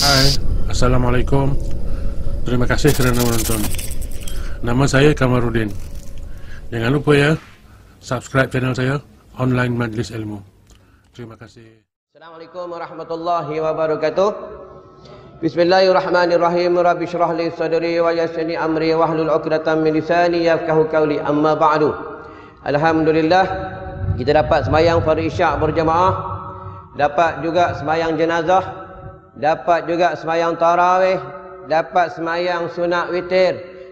Hai, Assalamualaikum. Terima kasih kerana menonton. Nama saya Kamarudin. Jangan lupa ya, subscribe channel saya, Online Majlis Ilmu. Terima kasih. Assalamualaikum warahmatullahi wabarakatuh. Bismillahirrahmanirrahim. Rabbi shrah li sadri wa yassir li amri wahlul 'uqdatam min lisani yafqahu qawli. Amma ba'du. Alhamdulillah, kita dapat sembahyang fardu isyak berjamaah, dapat juga sembahyang jenazah, dapat juga sembahyang tarawih, dapat sembahyang sunat witir,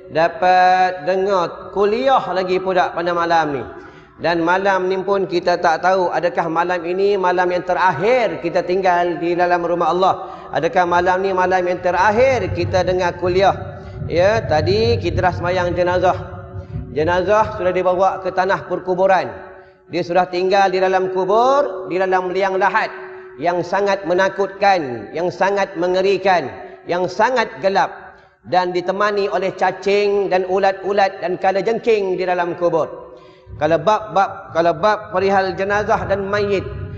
dapat dengar kuliah lagi pula pada malam ni. Dan malam ni pun kita tak tahu adakah malam ini malam yang terakhir kita tinggal di dalam rumah Allah. Adakah malam ni malam yang terakhir kita dengar kuliah. Ya, tadi kita dah sembahyang jenazah. Jenazah sudah dibawa ke tanah perkuburan. Dia sudah tinggal di dalam kubur, di dalam liang lahat yang sangat menakutkan, yang sangat mengerikan, yang sangat gelap, dan ditemani oleh cacing dan ulat-ulat dan kalajengking di dalam kubur. Kalau bab perihal jenazah dan mayit,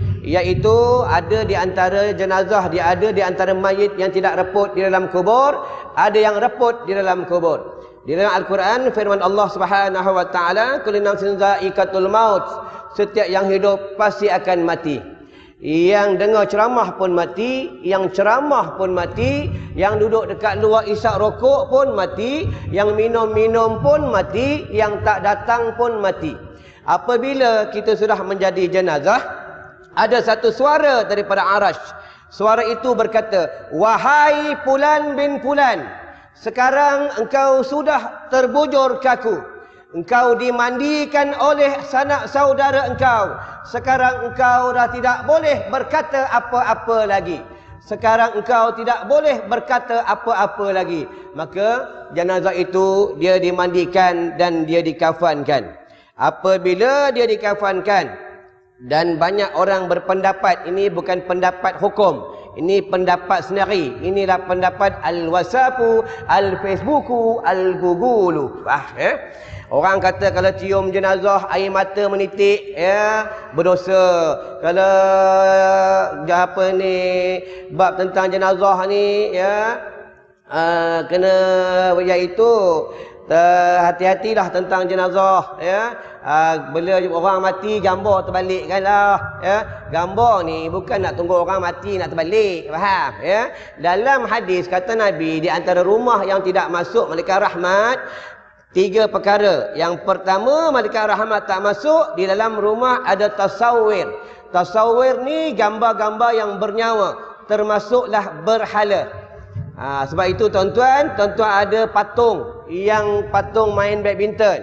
iaitu ada di antara jenazah, dia ada di antara mayit yang tidak reput di dalam kubur, ada yang reput di dalam kubur. Di dalam Al-Quran firman Allah Subhanahu wa taala, kullu nafsin dha'iqatul maut, setiap yang hidup pasti akan mati. Yang dengar ceramah pun mati, yang ceramah pun mati, yang duduk dekat luar isap rokok pun mati, yang minum-minum pun mati, yang tak datang pun mati. Apabila kita sudah menjadi jenazah, ada satu suara daripada Arash. Suara itu berkata, wahai Fulan bin Fulan, sekarang engkau sudah terbujur kaku. Engkau dimandikan oleh sanak saudara engkau. Sekarang engkau dah tidak boleh berkata apa-apa lagi. Sekarang engkau tidak boleh berkata apa-apa lagi. Maka jenazah itu dia dimandikan dan dia dikafankan. Apabila dia dikafankan, dan banyak orang berpendapat, ini bukan pendapat hukum, ini pendapat sendiri. Inilah pendapat al-wasapu, al-facebooku, al-gugulu. Orang kata kalau cium jenazah air mata menitik, ya, berdosa. Kalau apa ni, bab tentang jenazah ni, ya, kena, iaitu hati-hatilah tentang jenazah, ya. Bila orang mati gambar terbalikkanlah, ya. Gambar ni bukan nak tunggu orang mati nak terbalik, faham, ya. Dalam hadis kata Nabi, di antara rumah yang tidak masuk malaikat rahmat, 3 perkara. Yang pertama, malaikat rahmat tak masuk di dalam rumah ada tasawir. Tasawir ni gambar-gambar yang bernyawa, termasuklah berhala. Sebab itu tuan-tuan ada patung, yang patung main badminton,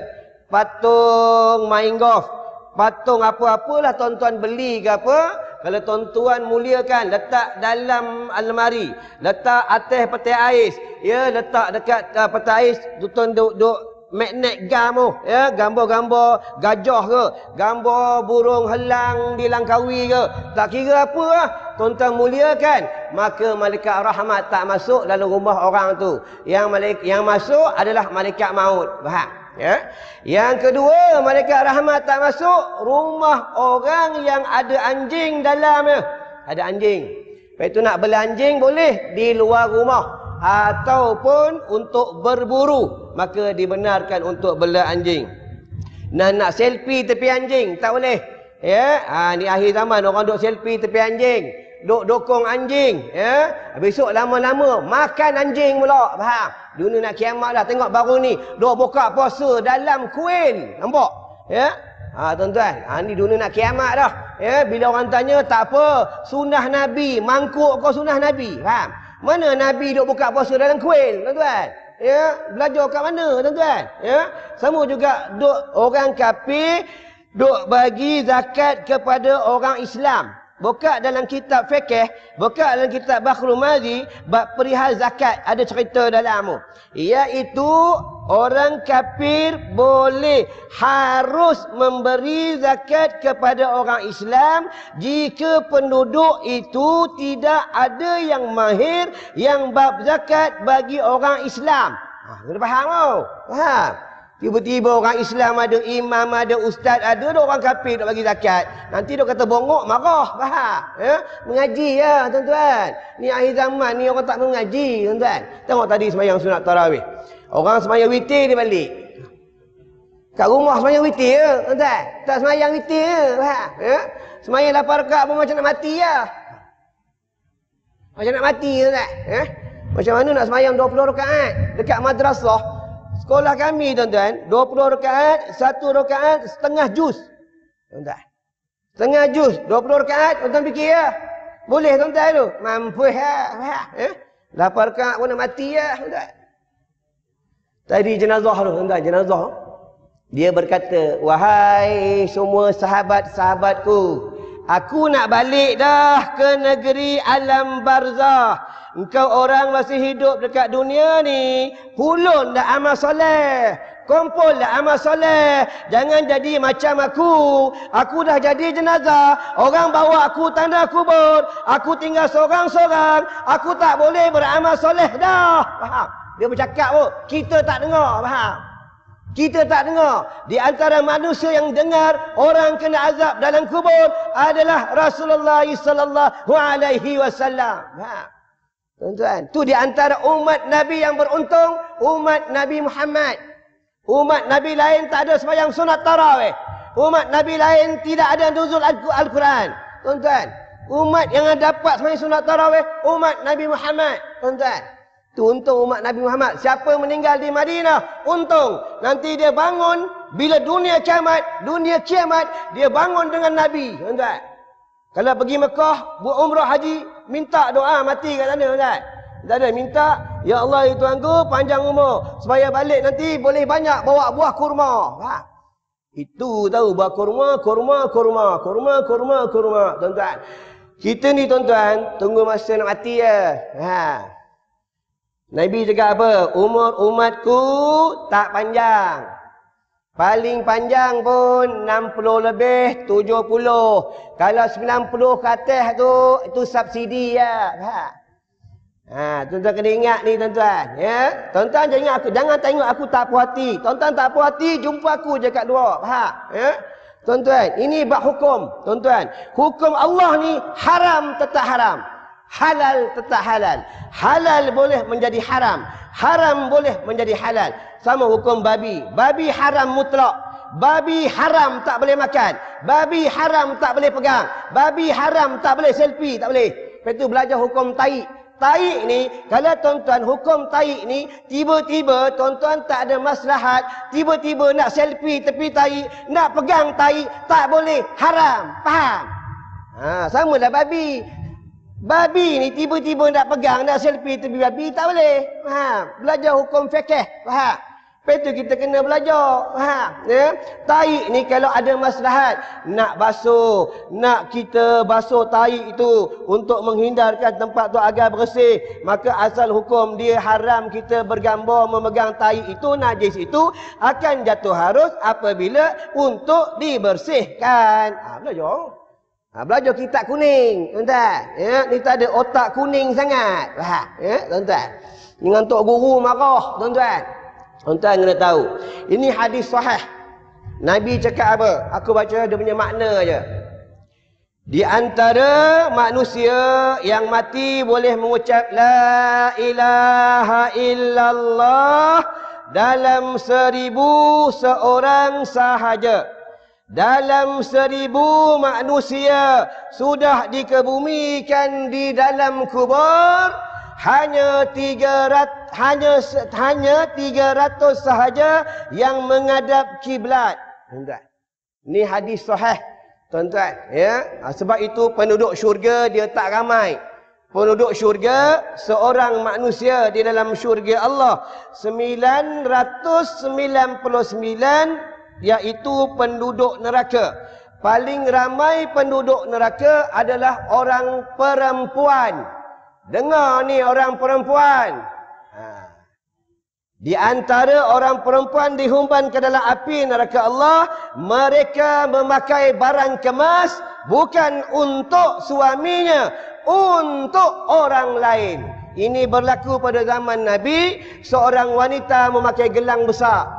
patung main golf, patung apa-apalah tuan-tuan beli ke apa, kalau tuan-tuan muliakan, letak dalam almari, letak atas peti ais, ya, letak dekat peti ais, tuan duk magnet gam, ya, gambar-gambar gajah ke, gambar burung helang di Langkawi ke, tak kira apa lah, tuan-tuan muliakan, maka malaikat rahmat tak masuk dalam rumah orang tu. Yang masuk adalah malaikat maut, faham, ya. Yang kedua, malaikat rahmat tak masuk rumah orang yang ada anjing dalamnya. Ada anjing, lepas itu nak beli anjing boleh di luar rumah, ataupun untuk berburu, maka dibenarkan untuk bela anjing. Nak selfie tepi anjing tak boleh, ya. Ni akhir zaman orang duk selfie tepi anjing, duk dokong anjing, ya. Besok lama-lama makan anjing pula, faham. Dunia nak kiamat dah. Tengok baru ni duk buka puasa dalam kuil, nampak, ya. Tuan-tuan, ni dunia nak kiamat dah, ya. Bila orang tanya, tak apa, sunnah Nabi, mangkuk kau sunnah Nabi, faham. Mana Nabi duk buka puasa dalam kuil, tuan-tuan? Ya, belajar kat mana, tuan-tuan? Ya, sama juga duk orang kafir duk bagi zakat kepada orang Islam. Buka dalam kitab fikih, buka dalam kitab Bakhrul Mazi, bab perihal zakat, ada cerita dalam tu, iaitu orang kafir boleh harus memberi zakat kepada orang Islam jika penduduk itu tidak ada yang mahir yang bab zakat bagi orang Islam. Kena faham tau? Faham? Tiba-tiba orang Islam ada, imam ada, ustaz ada orang kafir nak bagi zakat. Nanti dia kata bongok, marah. Faham? Ya? Mengaji ya, tuan-tuan. Ni akhir zaman ni orang tak mengaji, tuan-tuan. Tengok tadi sembahyang sunat tarawih. Orang sembahyang witir dia balik. Kat rumah sembahyang witir ya, tuan-tuan. Tak sembahyang witir ya. Faham? Ya? Sembahyang 8 rakaat pun macam nak mati ya. Macam nak mati, tuan-tuan. Ya? Macam mana nak sembahyang 20 rakaat dekat madrasah? Sekolah kami, tuan-tuan, 20 rakaat, 1 rakaat setengah juz. Tuan-tuan. Setengah juz, 20 rakaat, tuan-tuan fikir ya. Boleh tuan-tuan tu? Mampu ya. 8 rakaat pun nak mati ya, tuan-tuan. Tadi jenazah tu, tuan-tuan, jenazah. Dia berkata, wahai semua sahabat-sahabatku, aku nak balik dah ke negeri alam barzah. Engkau orang masih hidup dekat dunia ni, pulun dah amal soleh, kumpul dah amal soleh. Jangan jadi macam aku. Aku dah jadi jenazah, orang bawa aku tanda kubur, aku tinggal seorang-seorang. Aku tak boleh beramal soleh dah. Faham? Dia bercakap pun, kita tak dengar. Faham? Kita tak dengar. Di antara manusia yang dengar orang kena azab dalam kubur adalah Rasulullah sallallahu alaihi wasallam. Faham? Tuan-tuan, tu di antara umat Nabi yang beruntung, umat Nabi Muhammad. Umat Nabi lain tak ada sembahyang sunat tarawih. Umat Nabi lain tidak ada nuzul Al-Quran. Tuan-tuan, umat yang dapat sembahyang sunat tarawih, umat Nabi Muhammad. Tuan-tuan, tu untung umat Nabi Muhammad. Siapa meninggal di Madinah, untung. Nanti dia bangun, bila dunia kiamat, dia bangun dengan Nabi. Tuan-tuan, kalau pergi Mekah, buat umrah haji, minta doa mati kat sana, tuan. Tak ada, minta, ya Allah ya Tuanku, panjang umur, supaya balik nanti boleh banyak bawa buah kurma. Ha? Itu tahu, buah kurma. Tuan-tuan, kita ni tuan-tuan, tunggu masa nak mati ya. Ha. Nabi cakap apa? Umur umatku tak panjang. Paling panjang pun 60 lebih, 70. Kalau 90 ke atas tu, itu subsidi ya. Tuan-tuan kena ingat ni tuan-tuan. Ya? Tuan-tuan jangan tengok aku tak puas hati. Tuan-tuan tak puas hati, jumpa aku je kat luar. Faham? Ya? Tuan-tuan, ini bab hukum. Tuan-tuan, hukum Allah ni haram tetap haram. Halal tetap halal. Halal boleh menjadi haram. Haram boleh menjadi halal. Sama hukum babi. Babi haram mutlak. Babi haram tak boleh makan. Babi haram tak boleh pegang. Babi haram tak boleh selfie. Tak boleh. Lepas tu belajar hukum taik. Taik ni, kalau tuan-tuan hukum taik ni, tiba-tiba tuan-tuan tak ada maslahat, tiba-tiba nak selfie tepi taik, nak pegang taik, tak boleh. Haram. Faham? Sama lah babi. Babi ni tiba-tiba nak pegang, nak selfie tepi babi, tak boleh. Faham? Belajar hukum fiqh. Faham? Lepas tu kita kena belajar. Faham? Ya? Taik ni kalau ada maslahat, nak basuh, nak kita basuh taik itu untuk menghindarkan tempat tu agar bersih, maka asal hukum dia haram kita bergambar memegang taik itu, najis itu akan jatuh harus apabila untuk dibersihkan. Belajar. Belajar kitab kuning, tuan-tuan. Ya, ni tak ada otak kuning sangat. Faham? Ya, tuan-tuan. Ni ngantuk guru marah, tuan-tuan. Tuan-tuan kena tahu. Ini hadis sahih. Nabi cakap apa? Aku baca dia punya makna je. Di antara manusia yang mati boleh mengucap la ilaha illallah dalam 1000 seorang sahaja. Dalam 1000 manusia sudah dikebumikan di dalam kubur, hanya 300 sahaja yang menghadap kiblat. Tuan-tuan, ini hadis sahih, tuan-tuan. Ya, sebab itu penduduk syurga dia tak ramai. Penduduk syurga, seorang manusia di dalam syurga Allah 999, iaitu penduduk neraka. Paling ramai penduduk neraka adalah orang perempuan. Dengar ni orang perempuan. Di antara orang perempuan dihumban ke dalam api neraka Allah, mereka memakai barang kemas bukan untuk suaminya, untuk orang lain. Ini berlaku pada zaman Nabi, seorang wanita memakai gelang besar.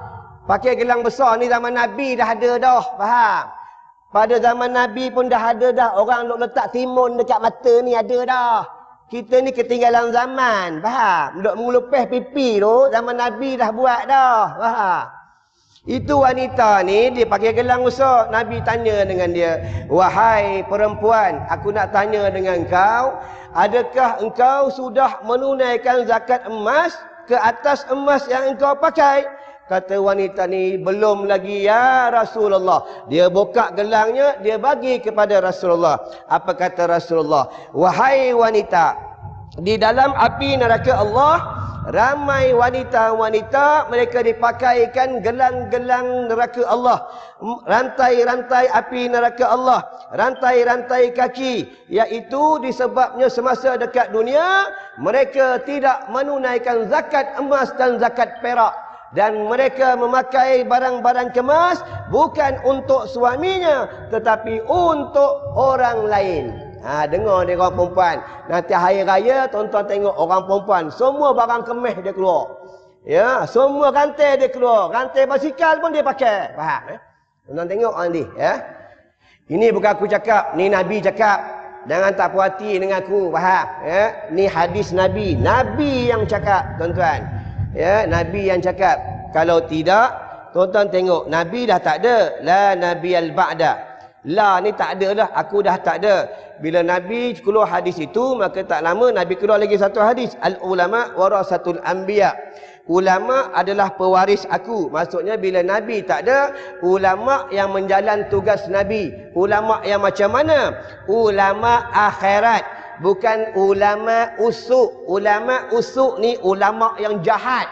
Pakai gelang besar ni zaman Nabi dah ada dah. Faham? Pada zaman Nabi pun dah ada dah. Orang duk letak timun dekat mata ni ada dah. Kita ni ketinggalan zaman. Faham? Duk mengelupih pipi tu, zaman Nabi dah buat dah. Faham? Itu wanita ni, dia pakai gelang besar. Nabi tanya dengan dia, wahai perempuan, aku nak tanya dengan kau, adakah engkau sudah menunaikan zakat emas ke atas emas yang engkau pakai? Kata wanita ni, belum lagi ya Rasulullah. Dia buka gelangnya, dia bagi kepada Rasulullah. Apa kata Rasulullah? Wahai wanita, di dalam api neraka Allah, ramai wanita-wanita mereka dipakaikan gelang-gelang neraka Allah, rantai-rantai api neraka Allah, rantai-rantai kaki, iaitu disebabnya semasa dekat dunia mereka tidak menunaikan zakat emas dan zakat perak, dan mereka memakai barang-barang kemas bukan untuk suaminya tetapi untuk orang lain. Dengar dia orang perempuan. Nanti hari raya tuan-tuan tengok orang perempuan, semua barang kemas dia keluar. Ya, semua rantai dia keluar. Rantai basikal pun dia pakai. Faham? Tuan-tuan tengok nanti, ya. Ini bukan aku cakap, ni Nabi cakap. Jangan tak puas hati dengan aku, faham? Ya, ni hadis Nabi. Nabi yang cakap, tuan-tuan. Ya, Nabi yang cakap. Kalau tidak, tuan-tuan tengok, Nabi dah tak ada. La Nabi al-Ba'da. La ni tak ada dah, aku dah tak ada. Bila Nabi keluar hadis itu, maka tak lama Nabi keluar lagi satu hadis. Al-ulama warasatul anbiya. Ulama adalah pewaris aku. Maksudnya bila Nabi tak ada, ulama yang menjalan tugas Nabi. Ulama yang macam mana? Ulama akhirat. Bukan ulama usuk. Ulama usuk ni ulama yang jahat.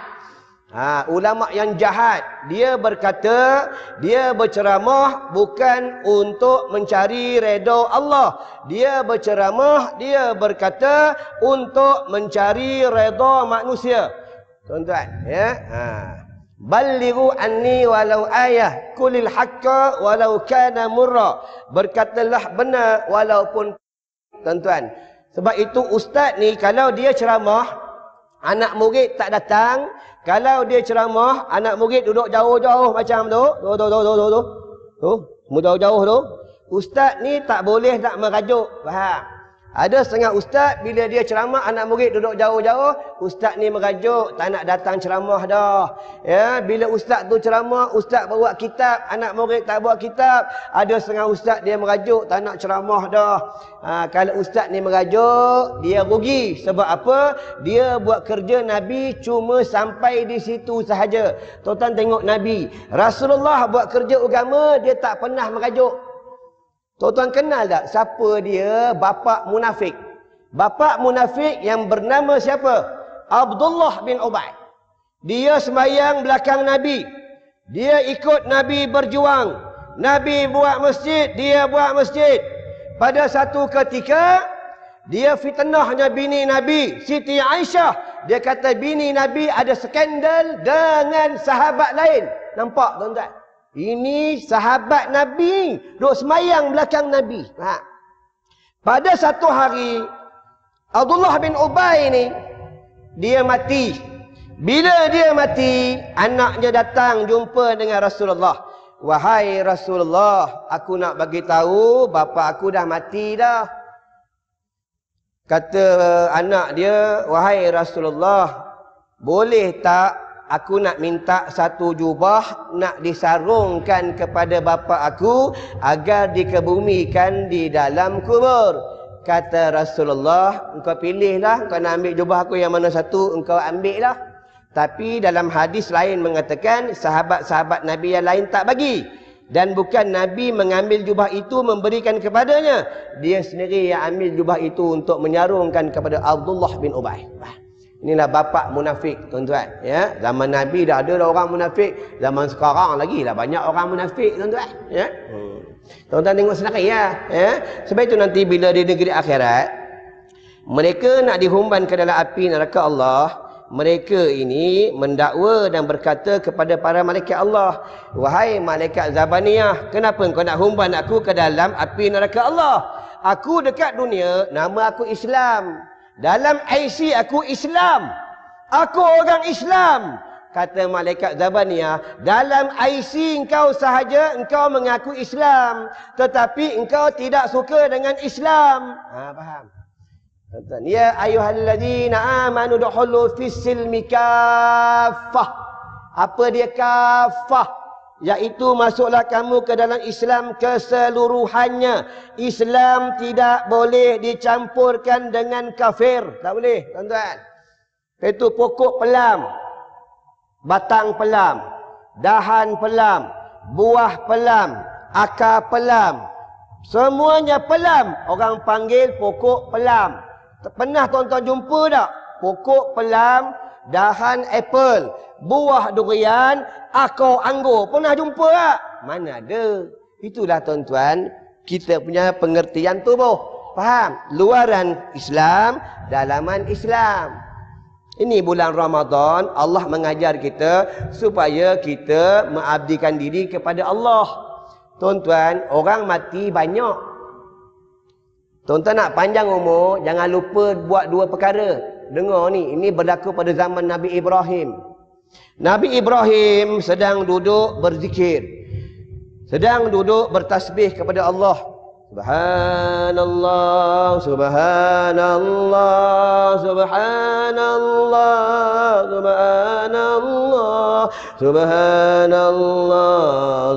Ulama yang jahat, dia berkata, dia berceramah bukan untuk mencari redha Allah. Dia berceramah, dia berkata untuk mencari redha manusia. Tuan-tuan, ya. Ballighu anni walau ayah, kulil haqqa walau kana murra. Berkatalah benar walaupun, tuan-tuan. Sebab itu ustaz ni kalau dia ceramah, anak murid tak datang. Kalau dia ceramah, anak murid duduk jauh-jauh macam tu. Tu, semua jauh-jauh tu. Ustaz ni tak boleh nak merajuk. Faham? Ada setengah ustaz, bila dia ceramah, anak murid duduk jauh-jauh, ustaz ni merajuk, tak nak datang ceramah dah. Ya, bila ustaz tu ceramah, ustaz bawa kitab, anak murid tak bawa kitab. Ada setengah ustaz dia merajuk, tak nak ceramah dah. Kalau ustaz ni merajuk, dia rugi. Sebab apa? Dia buat kerja Nabi cuma sampai di situ sahaja. Tuan-tuan tengok Nabi. Rasulullah buat kerja agama, dia tak pernah merajuk. Tuan-tuan kenal tak siapa dia bapa munafik? Bapa munafik yang bernama siapa? Abdullah bin Ubay. Dia sembahyang belakang Nabi. Dia ikut Nabi berjuang. Nabi buat masjid, dia buat masjid. Pada satu ketika, dia fitnahnya bini Nabi, Siti Aisyah. Dia kata bini Nabi ada skandal dengan sahabat lain. Nampak tuan-tuan? Ini sahabat Nabi duk semayang belakang Nabi. Pada satu hari, Abdullah bin Ubay ni, dia mati. Bila dia mati, anaknya datang jumpa dengan Rasulullah. Wahai Rasulullah, aku nak bagi tahu bapa aku dah mati dah. Kata anak dia, wahai Rasulullah, boleh tak aku nak minta satu jubah nak disarungkan kepada bapa aku agar dikebumikan di dalam kubur. Kata Rasulullah, engkau pilihlah, engkau nak ambil jubah aku yang mana satu, engkau ambil lah. Tapi dalam hadis lain mengatakan sahabat-sahabat Nabi yang lain tak bagi. Dan bukan Nabi mengambil jubah itu memberikan kepadanya. Dia sendiri yang ambil jubah itu untuk menyarungkan kepada Abdullah bin Ubay. Inilah bapa munafik, tuan-tuan. Ya, zaman Nabi dah ada orang munafik, zaman sekarang lagi dah banyak orang munafik, tuan-tuan. Ya. Tuan-tuan tengok sendiri ya. Ya. Sebab itu nanti bila di negeri akhirat, mereka nak dihumban ke dalam api neraka Allah, mereka ini mendakwa dan berkata kepada para malaikat Allah, wahai malaikat Zabaniyah, kenapa kau nak humban aku ke dalam api neraka Allah? Aku dekat dunia, nama aku Islam. Dalam IC aku Islam. Aku orang Islam. kata malaikat Zabaniyah, dalam IC engkau sahaja engkau mengaku Islam, tetapi engkau tidak suka dengan Islam. Faham? Ya ayyuhalladzina amanu dukhulu fis-silmi kaffah. Apa dia kaffah? Iaitu masuklah kamu ke dalam Islam keseluruhannya. Islam tidak boleh dicampurkan dengan kafir. Tak boleh, tuan-tuan. Itu pokok pelam, batang pelam, dahan pelam, buah pelam, akar pelam. Semuanya pelam. Orang panggil pokok pelam. Pernah tuan-tuan jumpa tak? Pokok pelam, dahan apple, buah durian, akar anggur. Pernah jumpa tak? Mana ada. Itulah tuan-tuan, kita punya pengertian tubuh. Faham? Luaran Islam, dalaman Islam. Ini bulan Ramadan, Allah mengajar kita supaya kita mengabdikan diri kepada Allah. Tuan-tuan, orang mati banyak. Tuan-tuan nak panjang umur, jangan lupa buat dua perkara. Dengar ni, ini berlaku pada zaman Nabi Ibrahim. Nabi Ibrahim sedang duduk berzikir, sedang duduk bertasbih kepada Allah. Subhanallah, subhanallah, subhanallah, subhanallah, subhanallah,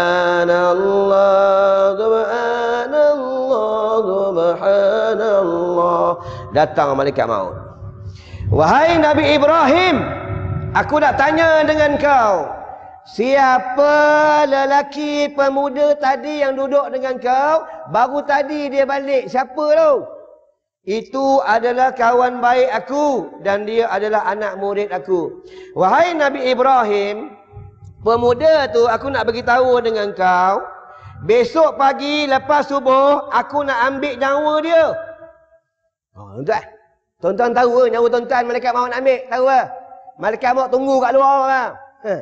subhanallah, subhanallah, subhanallah. Datang malaikat maut. Wahai Nabi Ibrahim, aku nak tanya dengan kau, siapa lelaki pemuda tadi yang duduk dengan kau? Baru tadi dia balik. Siapa tu? Itu adalah kawan baik aku dan dia adalah anak murid aku. Wahai Nabi Ibrahim, pemuda tu aku nak beritahu dengan kau, besok pagi lepas subuh aku nak ambil nyawa dia. Tuan-tuan, tuan-tuan tahu ke nyawa tuan-tuan malaikat maut nak ambil? Tahu ke? Malaikat maut tunggu kat luar kan?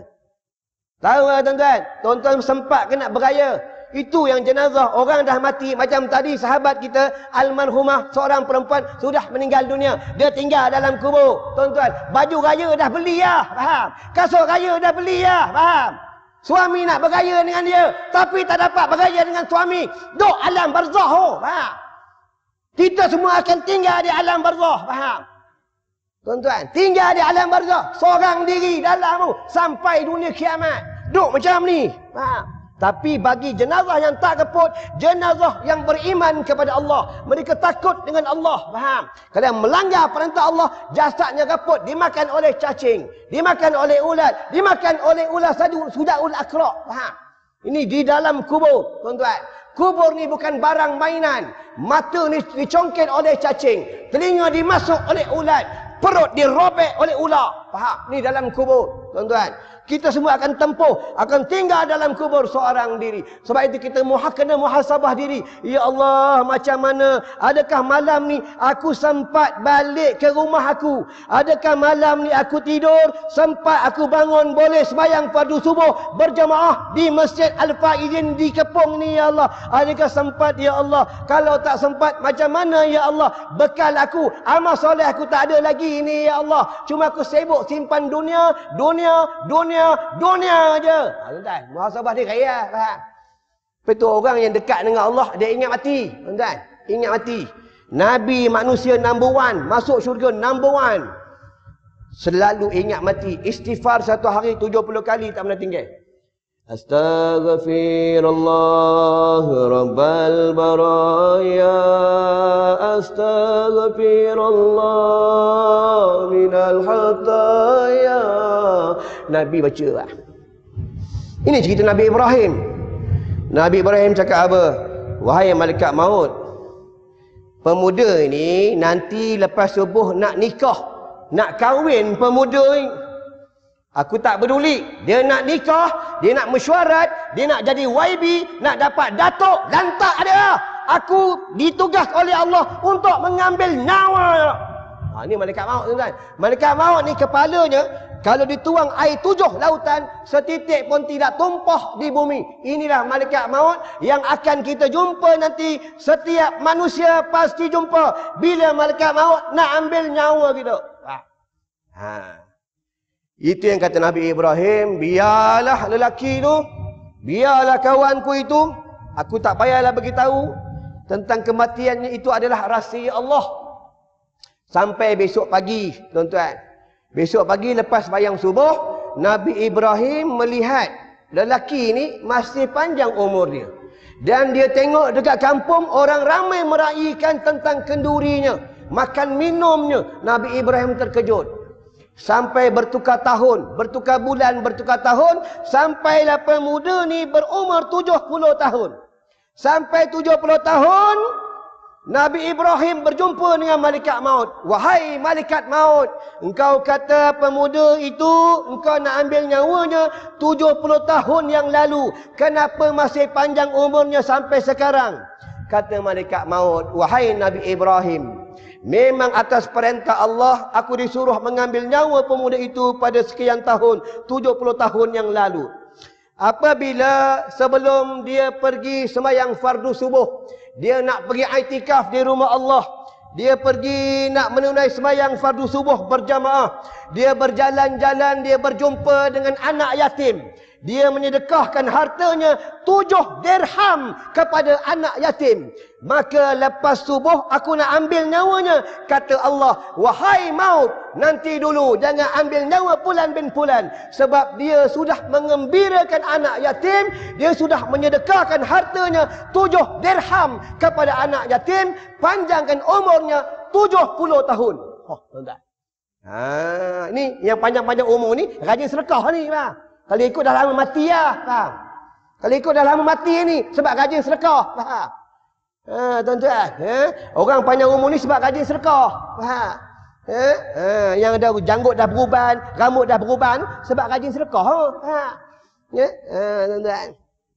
Tahu tak tuan-tuan? Tuan-tuan sempat ke nak beraya? Itu yang jenazah orang dah mati. Macam tadi sahabat kita almarhumah, seorang perempuan sudah meninggal dunia. Dia tinggal dalam kubur. Tuan-tuan, baju raya dah beli lah. Faham? Kasut raya dah beli lah. Faham? Suami nak beraya dengan dia, tapi tak dapat beraya dengan suami. Duk alam barzah. Faham? Kita semua akan tinggal di alam barzah. Faham? Tuan-tuan, tinggal di alam barzah seorang diri dalam sampai dunia kiamat. Duk macam ni. Faham? Tapi bagi jenazah yang tak keput, jenazah yang beriman kepada Allah, mereka takut dengan Allah. Faham? Kalau melanggar perintah Allah, jasadnya keput, dimakan oleh cacing, dimakan oleh ulat, dimakan oleh ulat sudaul akra. Faham? Ini di dalam kubur, tuan-tuan. Kubur ni bukan barang mainan. Mata ni dicongkel oleh cacing, telinga dimasuk oleh ulat, perut dirobek oleh ular. Faham? Ni dalam kubur, tuan-tuan. Kita semua akan tempuh, akan tinggal dalam kubur seorang diri. Sebab itu kita kena muhasabah diri. Ya Allah, macam mana? Adakah malam ni aku sempat balik ke rumah aku? Adakah malam ni aku tidur, sempat aku bangun boleh sembahyang fardu subuh berjamaah di Masjid Al-Faizin di Kepong ni, ya Allah? Adakah sempat, ya Allah? Kalau tak sempat, macam mana, ya Allah? Bekal aku, amal soleh aku tak ada lagi ni, ya Allah. Cuma aku sibuk simpan dunia aja. Tuan-tuan, muhasabah dia raya. Faham? Betul, orang yang dekat dengan Allah, dia ingat mati. Tuan-tuan, ingat mati. Nabi manusia number one, masuk syurga number one. Selalu ingat mati. Istighfar satu hari 70 kali tak pernah tinggal. Astaghfirullah Rabbal Baraya, Astaghfirullah minal hataya. Nabi baca lah. Ini cerita Nabi Ibrahim. Nabi Ibrahim cakap apa? Wahai malaikat maut, pemuda ini nanti lepas subuh nak nikah, nak kahwin pemuda ini. Aku tak peduli. Dia nak nikah, dia nak mesyuarat, dia nak jadi YB, nak dapat datuk, lantak ada. Aku ditugas oleh Allah untuk mengambil nyawa. Ini malaikat maut, tuan-tuan. Malaikat maut ni kepalanya, kalau dituang air 7 lautan, setitik pun tidak tumpah di bumi. Inilah malaikat maut yang akan kita jumpa nanti. Setiap manusia pasti jumpa bila malaikat maut nak ambil nyawa kita. Itu yang kata Nabi Ibrahim, biarlah lelaki tu, biarlah kawanku itu, aku tak payahlah beritahu tentang kematiannya, itu adalah rahsia Allah. Sampai besok pagi, tuan-tuan. Besok pagi lepas bayang subuh, Nabi Ibrahim melihat lelaki ni masih panjang umur dia. Dan dia tengok dekat kampung orang ramai meraihkan tentang kendurinya, makan minumnya. Nabi Ibrahim terkejut. Sampai bertukar tahun, bertukar bulan, bertukar tahun, sampailah pemuda ni berumur 70 tahun. Sampai 70 tahun, Nabi Ibrahim berjumpa dengan malaikat maut. Wahai malaikat maut, engkau kata pemuda itu engkau nak ambil nyawanya 70 tahun yang lalu. Kenapa masih panjang umurnya sampai sekarang? Kata malaikat maut, wahai Nabi Ibrahim, memang atas perintah Allah aku disuruh mengambil nyawa pemuda itu pada sekian tahun, 70 tahun yang lalu. Apabila sebelum dia pergi sembahyang fardu subuh, dia nak pergi iktikaf di rumah Allah, dia pergi nak menunai sembahyang fardu subuh berjamaah, dia berjalan-jalan, dia berjumpa dengan anak yatim. Dia menyedekahkan hartanya 7 dirham kepada anak yatim. Maka lepas subuh aku nak ambil nyawanya. Kata Allah, wahai maut, nanti dulu, jangan ambil nyawa Fulan bin Fulan. Sebab dia sudah mengembirakan anak yatim, dia sudah menyedekahkan hartanya 7 dirham kepada anak yatim, panjangkan umurnya 70 tahun. Oh, tuan-tuan. Ini yang panjang-panjang umur ni rajin sedekah ni, faham? Kalau ikut dah lama mati lah, faham? Kalau ikut dah lama mati ni sebab rajin sedekah, faham? Tuan-tuan, orang panjang umur ni sebab rajin sedekah, faham? Yang ada janggut dah beruban, rambut dah beruban sebab rajin sedekah, faham? Tuan-tuan.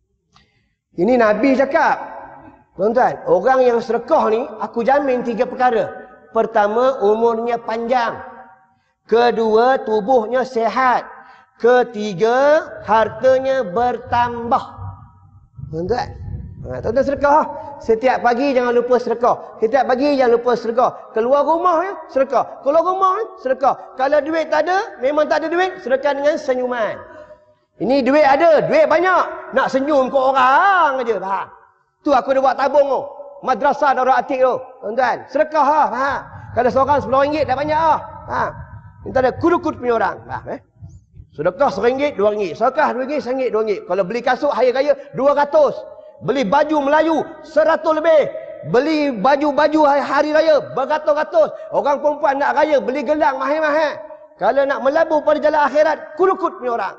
Ini Nabi cakap, tuan-tuan, orang yang sedekah ni aku jamin 3 perkara. Pertama, umurnya panjang. Kedua, tubuhnya sihat. Ketiga, hartanya bertambah. Tuan-tuan, tuan-tuan sedekah. Setiap pagi jangan lupa sedekah. Setiap pagi jangan lupa sedekah. Keluar rumah ya, sedekah. Keluar rumah ya, sedekah. Kalau duit tak ada, memang tak ada duit, sedekah dengan senyuman. Ini duit ada, duit banyak, nak senyum ke orang aja, faham? Tu aku dah buat tabung tu. Madrasah Darul Atik tu. Tuan-tuan, sedekah lah, faham? Kalau seorang RM10 dah banyak lah, faham? Minta ada kudukut punya orang, faham? Sedekah RM1, RM2. Sedekah RM2, RM1, RM2. Kalau beli kasut hari raya, 200. Beli baju Melayu, 100 lebih. Beli baju-baju hari raya, beratus-ratus. Orang perempuan nak raya, beli gelang mahal-mahal. Kalau nak melabur pada jalan akhirat, kudukut punya orang.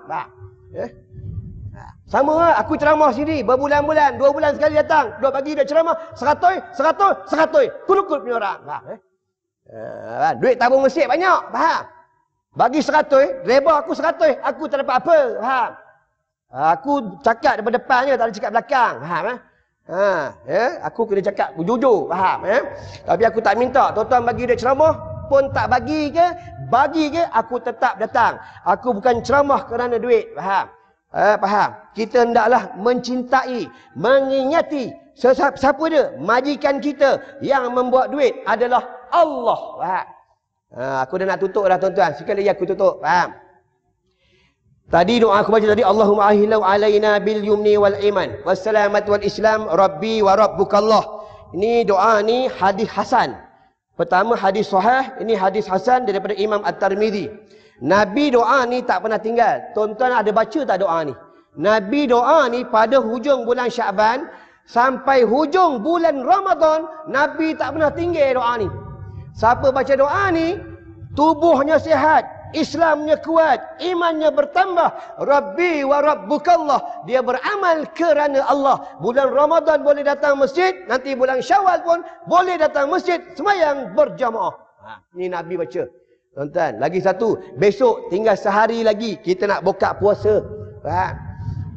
Sama lah, aku ceramah sini, berbulan-bulan, 2 bulan sekali datang. 2 pagi dia ceramah, 100. Kudukut punya orang. Duit tabung masjid banyak, faham? Bagi 100, reba aku 100, aku tak dapat apa, faham? Aku cakap daripada depan je, tak ada cakap belakang, faham? Aku kena cakap jujur, faham? Tapi aku tak minta, tuan-tuan bagi dia ceramah pun tak bagi ke, aku tetap datang. Aku bukan ceramah kerana duit, faham? Faham? Kita hendaklah mencintai, mengingati siapa dia? Majikan kita yang membuat duit adalah Allah, faham? Aku dah nak tutup dah, tuan-tuan. Sekali lagi aku tutup, faham? Tadi doa aku baca tadi, Allahumma ahillahu alaina bil yumni wal iman wassalamat wal islam rabbi wa rabbukallah. Ini doa ni hadis hasan. Pertama hadis sahih, ini hadis hasan daripada Imam At-Tirmizi. Nabi doa ni tak pernah tinggal. Tuan-tuan ada baca tak doa ni? Nabi doa ni pada hujung bulan Syaban sampai hujung bulan Ramadan, Nabi tak pernah tinggal doa ni. Siapa baca doa ni, tubuhnya sihat, Islamnya kuat, imannya bertambah. Rabbi wa rabbukallah. Dia beramal kerana Allah. Bulan Ramadan boleh datang masjid, nanti bulan Syawal pun boleh datang masjid sembahyang berjamaah. Ni Nabi baca. Tuan-tuan, lagi satu, besok tinggal sehari lagi kita nak buka puasa. Faham?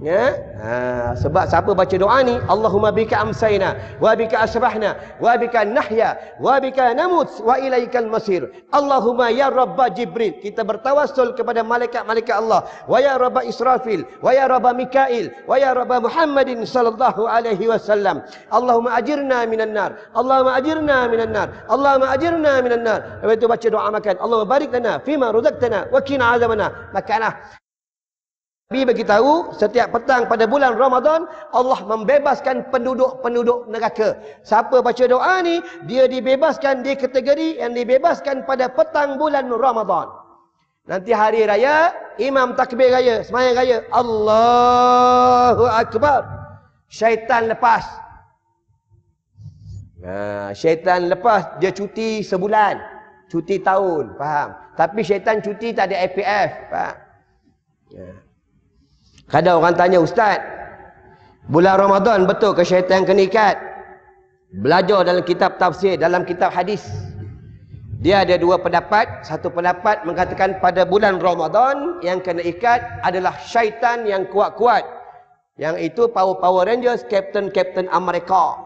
Ya? Sebab siapa baca doa ni, Allahumma bika amsayna wa bika asbahna wa bika nahya wa bika namut wa ilaikal masir. Allahumma ya Rabba Jibril, kita bertawassul kepada malaikat-malaikat Allah, wa ya Rabba Israfil, wa ya Rabba Mikail, wa ya Rabba Muhammadin sallallahu alaihi wasallam. Allahumma ajirna minan nar, Allahumma ajirna minan nar, Allahumma ajirna minan nar. Lepas itu baca doa makan, Allahumma barik lana fima razaqtana wa qina azabana. Makanlah. Nabi beritahu setiap petang pada bulan Ramadan Allah membebaskan penduduk-penduduk neraka. Siapa baca doa ni, dia dibebaskan di kategori yang dibebaskan pada petang bulan Ramadan. Nanti hari raya, imam takbir raya, sembahyang raya, Allahu Akbar. Syaitan lepas. Syaitan lepas, dia cuti sebulan, cuti tahun, faham? Tapi syaitan cuti tak ada IPF, faham? Kadang orang tanya, Ustaz, bulan Ramadan betul ke syaitan kena ikat? Belajar dalam kitab tafsir, dalam kitab hadis, dia ada dua pendapat. Satu pendapat mengatakan pada bulan Ramadan yang kena ikat adalah syaitan yang kuat-kuat. Yang itu Power Rangers, Captain America.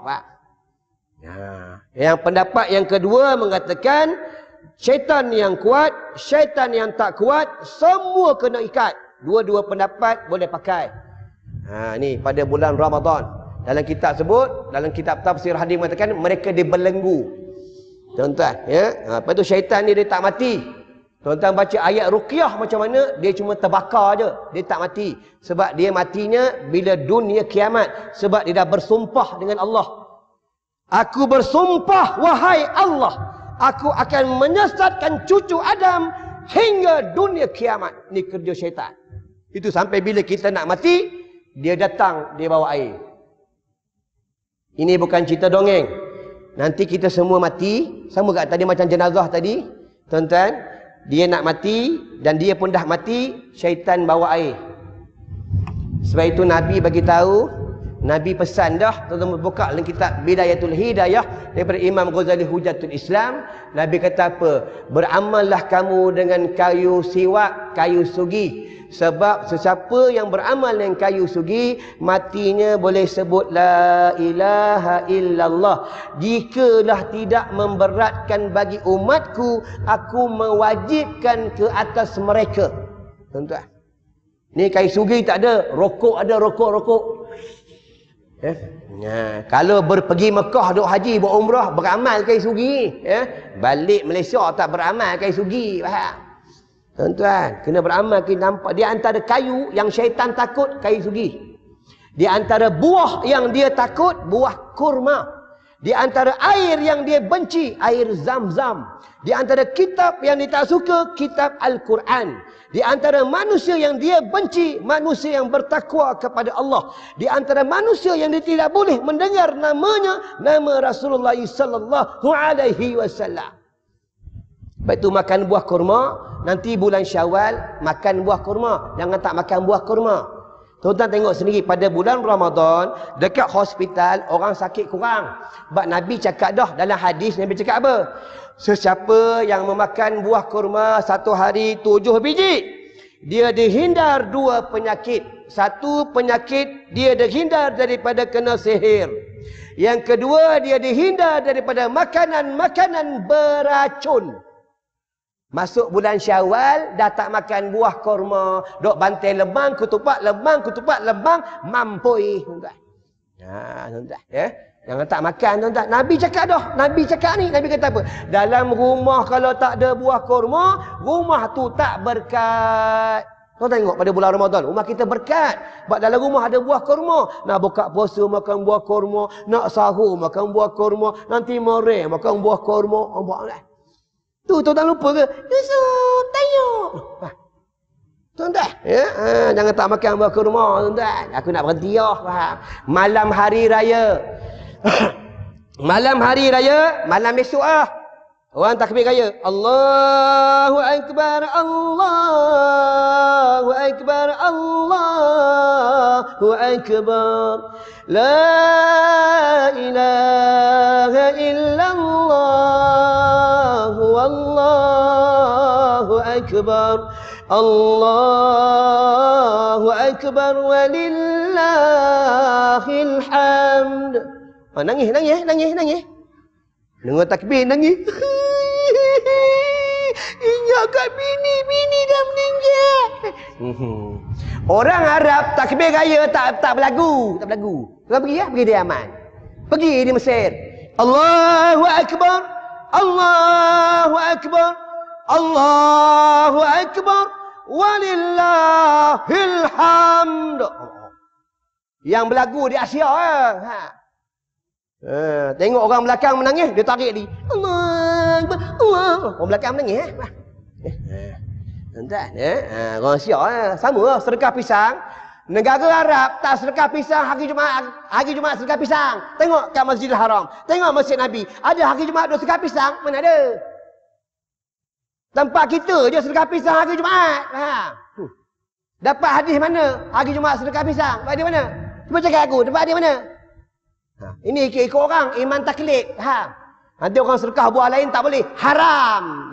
Yang pendapat yang kedua mengatakan syaitan yang kuat, syaitan yang tak kuat, semua kena ikat. Dua-dua pendapat boleh pakai. Ni pada bulan Ramadan. Dalam kitab sebut, dalam kitab tafsir hadis mengatakan mereka dibelenggu. Tuan-tuan, ya. Lepas tu syaitan ni dia tak mati. Tuan-tuan baca ayat ruqyah macam mana, dia cuma terbakar je, dia tak mati. Sebab dia matinya bila dunia kiamat, sebab dia dah bersumpah dengan Allah. Aku bersumpah wahai Allah, aku akan menyesatkan cucu Adam hingga dunia kiamat. Ni kerja syaitan. Itu sampai bila kita nak mati, dia datang, dia bawa air. Ini bukan cerita dongeng. Nanti kita semua mati, sama kat tadi macam jenazah tadi. Tuan-tuan, dia nak mati dan dia pun dah mati, syaitan bawa air. Sebab itu Nabi bagi tahu, Nabi pesan dah, tuan-tuan buka dalam kitab Bidayatul Hidayah daripada Imam Ghazali Hujatul Islam. Nabi kata apa? Beramallah kamu dengan kayu siwak, kayu sugi. Sebab sesiapa yang beramal dengan kayu sugi, matinya boleh sebut la ilaha illallah. Jikalau tidak memberatkan bagi umatku, aku mewajibkan ke atas mereka. Tuan-tuan, ni kayu sugi tak ada, rokok ada, rokok. Kalau pergi Mekah duk haji buat umrah, beramal kayu sugi, balik Malaysia tak beramal kayu sugi, faham? Tuan-tuan, kena beramal. Kita nampak di antara kayu yang syaitan takut, kayu sugi. Di antara buah yang dia takut, buah kurma. Di antara air yang dia benci, air Zam-Zam. Di antara kitab yang dia tak suka, kitab Al-Quran. Di antara manusia yang dia benci, manusia yang bertakwa kepada Allah. Di antara manusia yang dia tidak boleh mendengar namanya, nama Rasulullah sallallahu alaihi wasallam. Baik tu makan buah kurma. Nanti bulan Syawal makan buah kurma. Jangan tak makan buah kurma. Tuan-tuan tengok sendiri pada bulan Ramadan, dekat hospital orang sakit kurang. Sebab Nabi cakap dah dalam hadis, Nabi cakap apa? Sesiapa yang memakan buah kurma satu hari 7 biji, dia dihindar 2 penyakit. Satu penyakit, dia dihindar daripada kena sihir. Yang kedua, dia dihindar daripada makanan-makanan beracun. Masuk bulan Syawal, dah tak makan buah kurma, duk bantai lemang, ketupat lemang, mampui. Tuan-tuan. Tuan-tuan, ya. Jangan tak makan, tuan-tuan. Nabi cakap dah. Nabi cakap ni. Nabi kata apa? Dalam rumah kalau tak ada buah kurma, rumah tu tak berkat. Kau tengok pada bulan Ramadan, rumah kita berkat. Sebab dalam rumah ada buah kurma. Nak buka puasa makan buah kurma, nak sahur makan buah kurma, nanti more makan buah kurma. Nampak. Tu tuan-tuan lupa ke? Yusuf, tayuk. Tuan-tuan, ya? Jangan tak makan buah kurma, tuan-tuan. Aku nak berhenti dah, faham? Malam hari raya. Malam hari raya, malam esok lah. Orang takbir raya. Allahu Akbar, Allahu Akbar, Allahu Akbar. La ilaha illallah, wallahu akbar. Allahu akbar walillahil hamd. Nangis. Dengar takbir nangis. Ingat kat bini dah meninggal. Orang Arab takbir raya tak berlagu. Orang pergi di Yaman. Pergi di Mesir. Allahu akbar. Allahu akbar. Allahu akbar walillahil hamd. Yang berlagu di Asia. Tengok orang belakang menangis, dia tarik dia. Allah akbar. Allah. Orang belakang menangis. Tuan-tuan, orang Asia sama sedekah pisang. Negara Arab tak sedekah pisang hari Jumaat sedekah pisang. Tengok kat Masjidil Haram, tengok Masjid Nabi, ada hari Jumaat duk sedekah pisang, mana ada? Tempat kita je sedekah pisang hari Jumaat. Dapat hadis mana? Hari Jumaat sedekah pisang. Dapat di mana? Cuba cakap aku, dapat di mana? Ini ikut orang iman taklid. Nanti orang sedekah buah lain tak boleh, haram.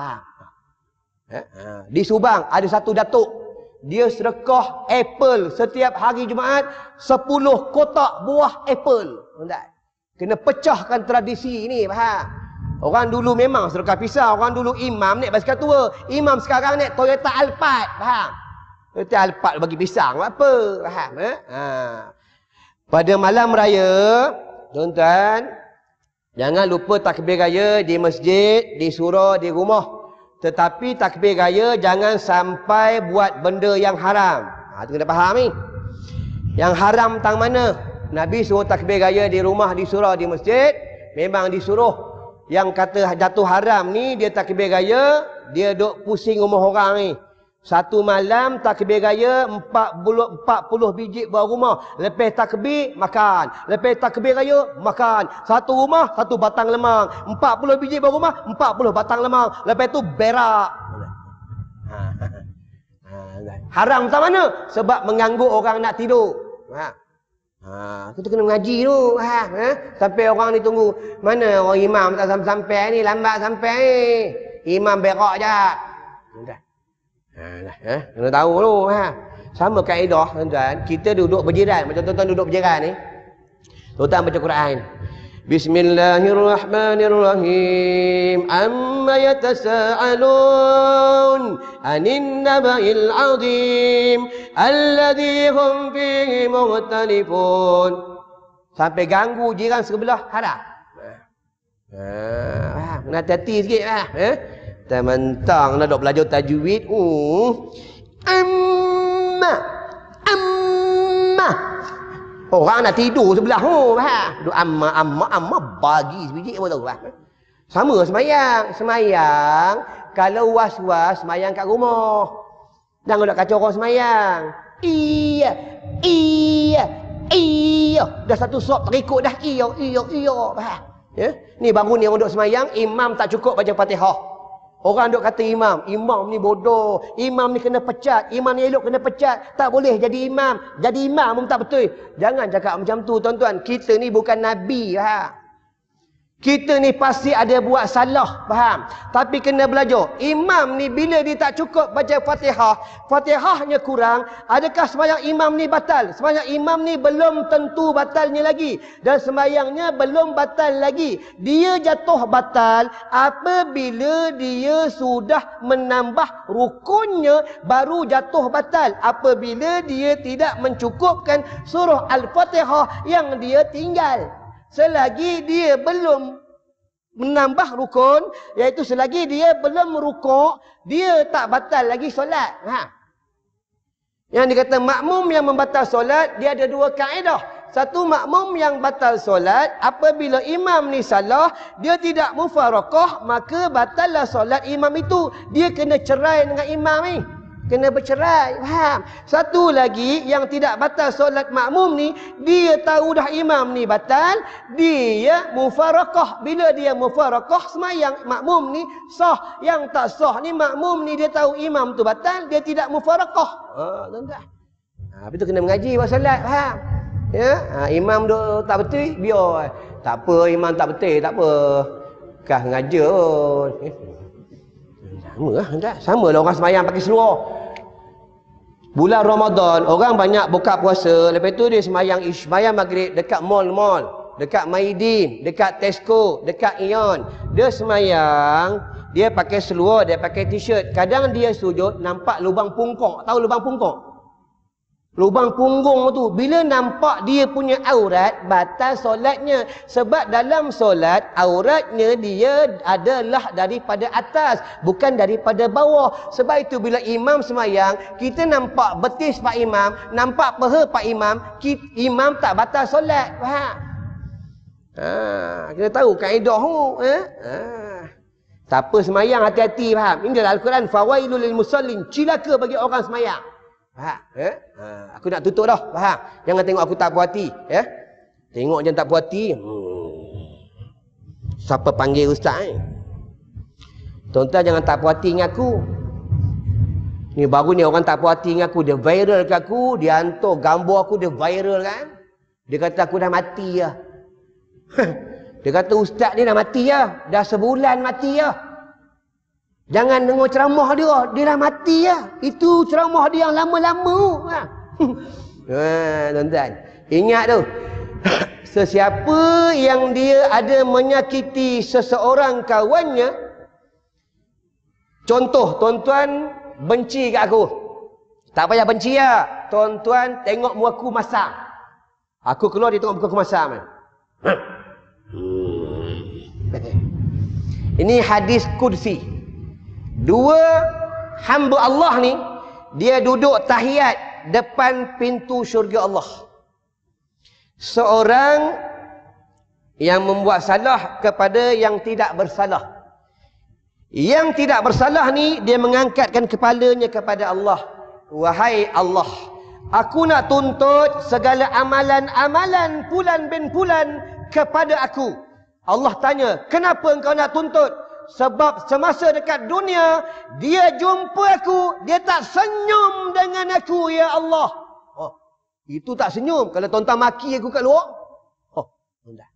Di Subang ada satu datuk, dia sedekah apple setiap hari Jumaat 10 kotak buah apple. Kena pecahkan tradisi ini, faham? Orang dulu memang sedekah pisang, orang dulu imam naik basikal tua, imam sekarang naik Toyota Alphard, faham? Toyota Alphard bagi pisang apa, faham? Pada malam raya, tuan-tuan, jangan lupa takbir raya di masjid, di surau, di rumah. Tetapi takbir raya jangan sampai buat benda yang haram. Itu kena faham ni. Yang haram tang mana? Nabi suruh takbir raya di rumah, di surau, di masjid. Memang disuruh. Yang kata jatuh haram ni, dia takbir raya, dia duk pusing rumah orang ni. Satu malam takbir raya 40 biji buah rumah. Lepas takbir makan. Lepas takbir raya makan. Satu rumah satu batang lemang. 40 biji buah rumah 40 batang lemang. Lepas tu berak. Haram tak mana? Sebab mengganggu orang nak tidur. Kita kena mengaji tu. Sampai orang ni tunggu. Mana orang imam tak sampai ni, lambat sampai ni. Imam berak je. Kena tahu tu. Sama kaedah, tuan-tuan. Kita duduk berjiran. Macam tuan-tuan duduk berjiran ni. Tuan-tuan baca Quran. Bismillahirrahmanirrahim. Amma yatasa'alun anin naba'il azim alladhi hum fihi mukhtalifun. Sampai ganggu jiran sebelah, haram. Kena hati-hati sikit. Tak mentang nak duk belajar tajwid. Amma. Orang nak tidur sebelah. Duk amma bagi sebiji apa tahu. Sama semayang. Kalau was-was semayang kat rumah. Jangan nak kacau orang semayang. Iya. Dah satu suap terikut dah. Iya. Ni baru ni orang duk semayang, imam tak cukup baca Fatihah. Orang duk kata imam ni bodoh, imam ni kena pecat, imam ni elok kena pecat, tak boleh jadi imam pun tak betul. Jangan cakap macam tu, tuan-tuan. Kita ni bukan nabi, faham? Kita ni pasti ada buat salah, faham? Tapi kena belajar. Imam ni bila dia tak cukup baca Fatihah, Fatihahnya kurang, adakah sembahyang imam ni batal? Sembahyang imam ni belum tentu batalnya lagi, dan sembahyangnya belum batal lagi. Dia jatuh batal apabila dia sudah menambah rukunnya, baru jatuh batal apabila dia tidak mencukupkan surah Al-Fatihah yang dia tinggal. Selagi dia belum menambah rukun, iaitu selagi dia belum rukuk, dia tak batal lagi solat. Yang dikata makmum yang membatal solat, dia ada dua kaedah. Satu, makmum yang batal solat, apabila imam ni salah, dia tidak mufarakah, maka batallah solat imam itu. Dia kena cerai dengan imam ni. Kena bercerai, faham? Satu lagi yang tidak batal solat makmum ni, dia tahu dah imam ni batal, dia mufarakah. Bila dia mufarakah, semayang makmum ni sah. Yang tak sah ni makmum ni dia tahu imam tu batal, dia tidak mufarakah. Tuan-tuan. Tapi tu kena mengaji buat solat, faham? Ya, imam duk tak betul, biar. Tak apa imam tak betul, tak apa. Kah ngajar pun. Sama lah, tak? Sama lah orang semayang pakai seluar. Bulan Ramadan, orang banyak buka puasa, lepas tu dia semayang maghrib dekat mall-mall, dekat Maidin, dekat Tesco, dekat Ion. Dia semayang, dia pakai seluar, dia pakai t-shirt. Kadang dia sujud, nampak lubang pungkok. Tahu lubang pungkok? Lubang punggung tu, bila nampak dia punya aurat, batal solatnya. Sebab dalam solat, auratnya dia adalah daripada atas, bukan daripada bawah. Sebab itu bila imam semayang, kita nampak betis Pak Imam, nampak peha Pak Imam, imam tak batal solat. Faham? Kita tahu kaedah tu. Tak apa semayang, hati-hati, faham? Ini dalam Al-Quran, fawailul lil musallin, cilaka bagi orang semayang. Faham? Aku nak tutup dah. Faham? Jangan tengok aku tak puas hati. Tengok jangan tak puas hati. Siapa panggil ustaz? Tuan-tuan jangan tak puas hati dengan aku. Ni baru ni orang tak puas hati dengan aku. Dia viral ke aku. Dia hantar gambar aku. Dia viral kan. Dia kata aku dah mati lah. Dia kata ustaz dia dah mati lah. Dah sebulan mati lah. Jangan dengar ceramah dia. Dia dah mati lah. Itu ceramah dia yang lama-lama. Tuan-tuan. Ingat tu. Sesiapa yang dia ada menyakiti seseorang kawannya. Contoh, tuan-tuan benci kat aku. Tak payah benci lah. Tuan-tuan tengok muka aku masam. Aku keluar dia tengok muka aku masam. Ini hadis kursi. Dua hamba Allah ni, dia duduk tahiyat depan pintu syurga Allah. Seorang yang membuat salah kepada yang tidak bersalah. Yang tidak bersalah ni, dia mengangkatkan kepalanya kepada Allah. Wahai Allah, aku nak tuntut segala amalan-amalan bulan bin bulan kepada aku. Allah tanya, kenapa engkau nak tuntut? Sebab semasa dekat dunia, dia jumpa aku, dia tak senyum dengan aku, ya Allah. Itu tak senyum. Kalau tuan-tuan maki aku kat luar. Tuan-tuan.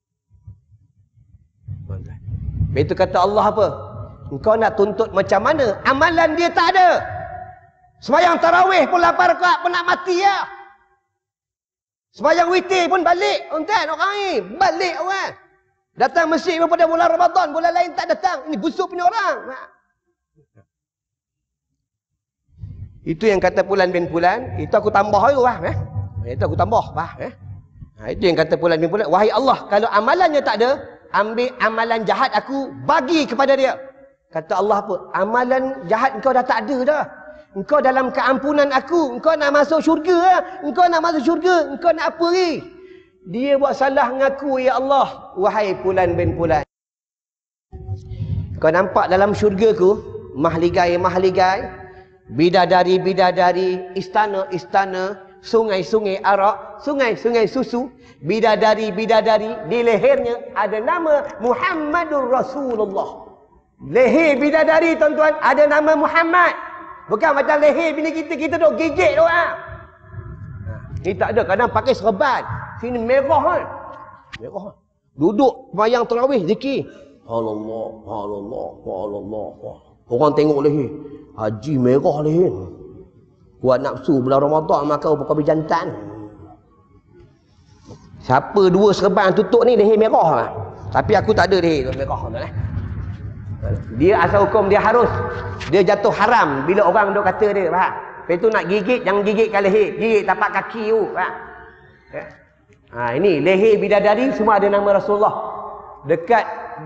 Itu kata Allah apa? Engkau nak tuntut macam mana? Amalan dia tak ada. Sembayang tarawih pun 8 rakaat pun nak mati ya. Sembayang witir pun balik. Tuan-tuan, orang ni balik orang. Datang masjid pada bulan Ramadan, bulan lain tak datang. Ini busuk punya orang. Itu yang kata Fulan bin Fulan, itu aku tambah tu lah. Itu aku tambah. Itu yang kata Fulan bin Fulan. Wahai Allah, kalau amalannya tak ada, ambil amalan jahat aku, bagi kepada dia. Kata Allah apa? Amalan jahat engkau dah tak ada dah. Engkau dalam keampunan aku. Engkau nak masuk syurga. Engkau nak masuk syurga. Engkau nak apa ni? Dia buat salah mengaku, ya Allah. Wahai Fulan bin Fulan, kau nampak dalam syurgaku mahligai-mahligai, bidadari-bidadari, istana-istana, sungai-sungai arak, sungai-sungai susu, bidadari-bidadari, di lehernya ada nama Muhammadur Rasulullah. Leher bidadari tuan-tuan ada nama Muhammad. Bukan macam leher bini kita duk gigit tu Ni tak ada, kadang pakai serban. Sini merah kan. Merah. Duduk sembahyang tarawih zikir. Allah, Allah, Allah. Orang tengok leher. Haji merah leher. Kuat nafsu bulan Ramadan makan upa jantan. Siapa dua serban tutup ni leher merah. Tapi aku tak ada leher merah. Dia asal hukum dia harus. Dia jatuh haram bila orang duk kata dia. Faham? Lepas tu nak gigit, jangan gigitkan leher. Gigit tapak kaki tu. Faham? Ini leher bidadari semua ada nama Rasulullah. Dekat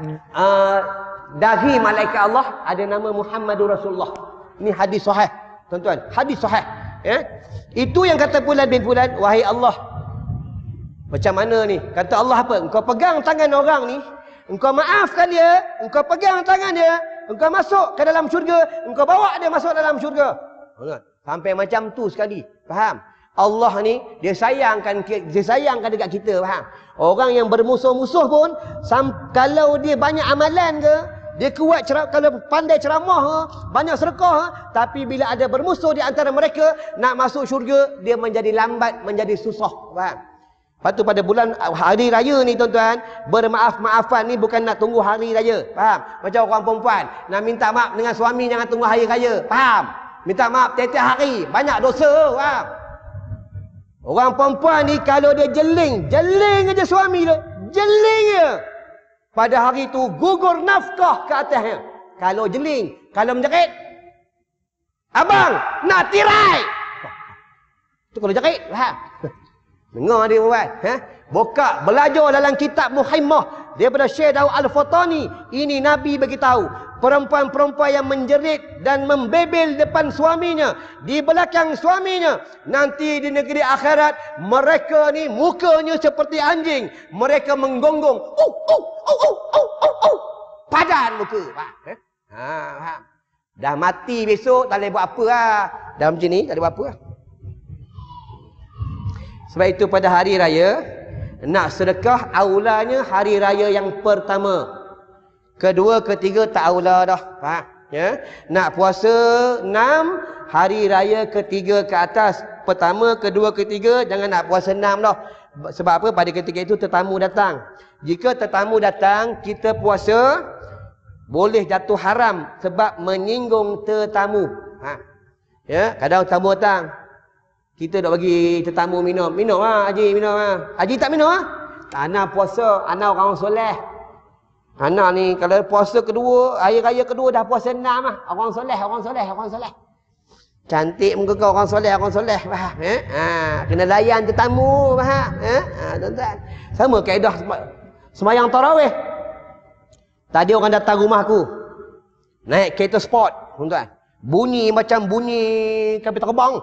dahi malaikat Allah ada nama Muhammadur Rasulullah. Ini hadis sahih, tuan-tuan. Hadis sahih. Itu yang kata Fulan bin Fulan, wahai Allah. Macam mana ni? Kata Allah apa? Engkau pegang tangan orang ni, engkau maafkan dia, engkau pegang tangan dia, engkau masuk ke dalam syurga, engkau bawa dia masuk dalam syurga. Sampai macam tu sekali. Faham? Allah ni dia sayangkan dekat kita, faham? Orang yang bermusuh-musuh pun kalau dia banyak amalan ke, dia kuat kalau pandai ceramah ke, banyak sedekah ke, tapi bila ada bermusuh di antara mereka nak masuk syurga, dia menjadi lambat, menjadi susah, faham? Lepas tu pada bulan hari raya ni tuan-tuan, bermaaf-maafan ni bukan nak tunggu hari raya. Faham? Macam orang perempuan nak minta maaf dengan suami jangan tunggu hari raya. Faham? Minta maaf tiap-tiap hari, banyak dosa. Faham? Orang perempuan ni kalau dia jeling aja suami dia. Jeling je. Pada hari tu gugur nafkah ke atasnya. Kalau jeling, kalau menjerit, abang nak tirai. Tu kalau jerit, faham? Dengar dia buat, buka belajar dalam kitab Muhammah daripada Syekh Daud Al-Fatani. Ini Nabi bagi tahu, perempuan-perempuan yang menjerit dan membebel depan suaminya, di belakang suaminya, nanti di negeri akhirat mereka ni mukanya seperti anjing, mereka menggonggong, padan muka. Dah mati besok tak boleh buat apa lah. Dah macam ni tak boleh buat apa lah. Sebab itu pada hari raya, nak sedekah aulanya hari raya yang pertama. Kedua, ketiga tak aula dah. Faham? Ya? Nak puasa 6, hari raya ketiga ke atas. Pertama, kedua, ketiga, jangan nak puasa 6 dah. Sebab apa? Pada ketika itu tetamu datang. Jika tetamu datang, kita puasa, boleh jatuh haram sebab menyinggung tetamu. Ya? Kadang tetamu datang, kita nak bagi tetamu minum. Minum lah Haji, minum lah. Haji tak minum lah? Ana puasa, ana orang soleh. Ana ni kalau puasa kedua, hari raya kedua dah puasa 6 lah. Orang soleh. Cantik muka kau, orang soleh. Faham? Kena layan tetamu, faham? Tuan-tuan. Sama kaedah sembahyang tarawih. Tadi orang datang rumah aku. Naik kereta sport, tuan-tuan. Bunyi macam bunyi kapal terbang.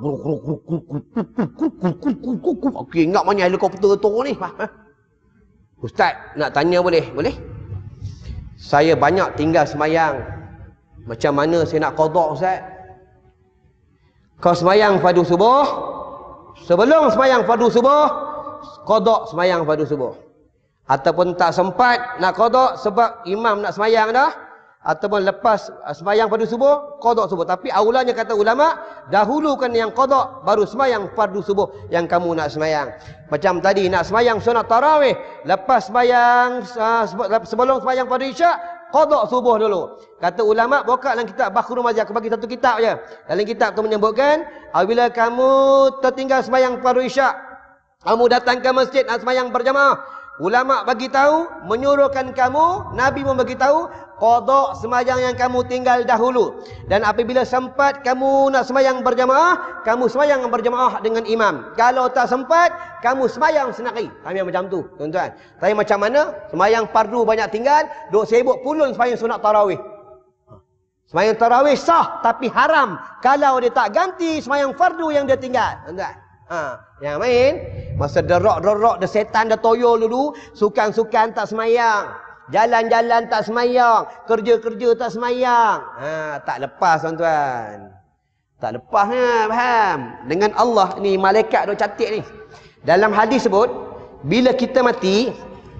Okey, ingat mana helikopter tu ni. Ustaz, nak tanya boleh? Boleh? Saya banyak tinggal semayang. Macam mana saya nak qada, Ustaz? Kau semayang fardu subuh, sebelum semayang fardu subuh, qada semayang fardu subuh. Ataupun tak sempat nak qada sebab imam nak semayang dah, ataupun lepas sembahyang fardu subuh, qada subuh. Tapi aulanya kata ulama, dahulukan yang qada baru sembahyang fardu subuh yang kamu nak sembahyang. Macam tadi nak sembahyang sunat tarawih, lepas sembahyang sebelum sembahyang fardu isyak, qada subuh dulu. Kata ulama, buka dalam kitab Bakhrul Mazhab, aku bagi satu kitab je. Dalam kitab tu menyebutkan, apabila kamu tertinggal sembahyang fardu isyak, kamu datang ke masjid nak sembahyang berjamaah, ulama bagi tahu, menyuruhkan kamu, Nabi pun bagi tahu, qada sembahyang yang kamu tinggal dahulu. Dan apabila sempat kamu nak sembahyang berjamaah, kamu sembahyang berjamaah dengan imam. Kalau tak sempat, kamu sembahyang sendiri. Kami macam tu, tuan-tuan. Tapi macam mana? Sembahyang fardu banyak tinggal, duk sibuk pulun sembahyang sunat tarawih. Sembahyang tarawih sah, tapi haram kalau dia tak ganti sembahyang fardu yang dia tinggal, tuan-tuan. Yang main masa derok-derok dah setan dah toyol dulu, sukan-sukan tak semayang, jalan-jalan tak semayang, kerja-kerja tak semayang. Tak lepas, tuan-tuan. Tak lepas, faham? Dengan Allah ni, malaikat duk catat ni. Dalam hadis sebut, bila kita mati,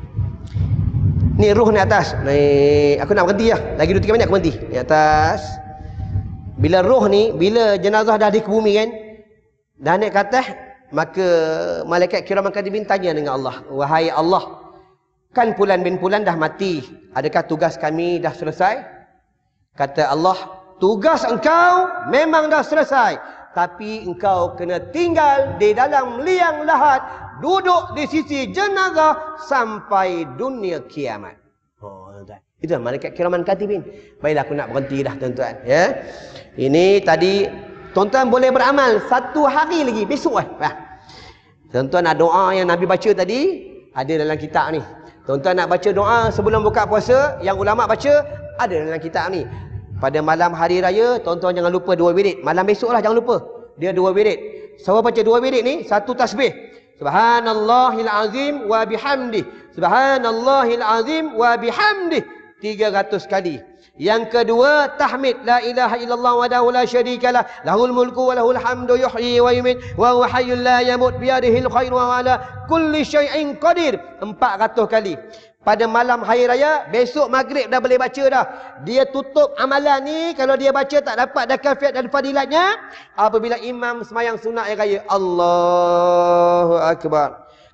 ni ruh ni atas. Ni aku nak berhenti lah. Lagi 2-3 minit aku berhenti. Ni atas. Bila ruh ni, bila jenazah dah di ke bumi kan, dah naik ke atas, maka malaikat kiraman katibin tanya dengan Allah, wahai Allah, kan Fulan bin Fulan dah mati, adakah tugas kami dah selesai? Kata Allah, tugas engkau memang dah selesai, tapi engkau kena tinggal di dalam liang lahat, duduk di sisi jenazah sampai dunia kiamat. Itu malaikat kiraman katibin. Baiklah, aku nak berhenti dah, tuan-tuan, ya. Ini tadi tuan-tuan boleh beramal 1 hari lagi, besok Tuan-tuan nak doa yang Nabi baca tadi, ada dalam kitab ni. Tuan-tuan nak baca doa sebelum buka puasa, yang ulama baca, ada dalam kitab ni. Pada malam hari raya, tuan-tuan jangan lupa 2 wirid. Malam besok lah, jangan lupa. Dia 2 wirid. Siapa baca 2 wirid ni, 1 tasbih. Subhanallahil azim wa bihamdih. Subhanallahil azim wa bihamdih. 300 kali. Yang kedua, tahmid, la ilaha illallah wahdahu la syarikalah, lahul mulku wa lahul hamdu yuhyi wa yumiit wa huwa hayyul la yamut biyadihil khairu wa ala kulli syai'in qadir. 400 kali. Pada malam hari raya, besok maghrib dah boleh baca dah. Dia tutup amalan ni, kalau dia baca tak dapat dah kafiat dan fadilatnya apabila imam semayang sunat hari raya. Allahu akbar.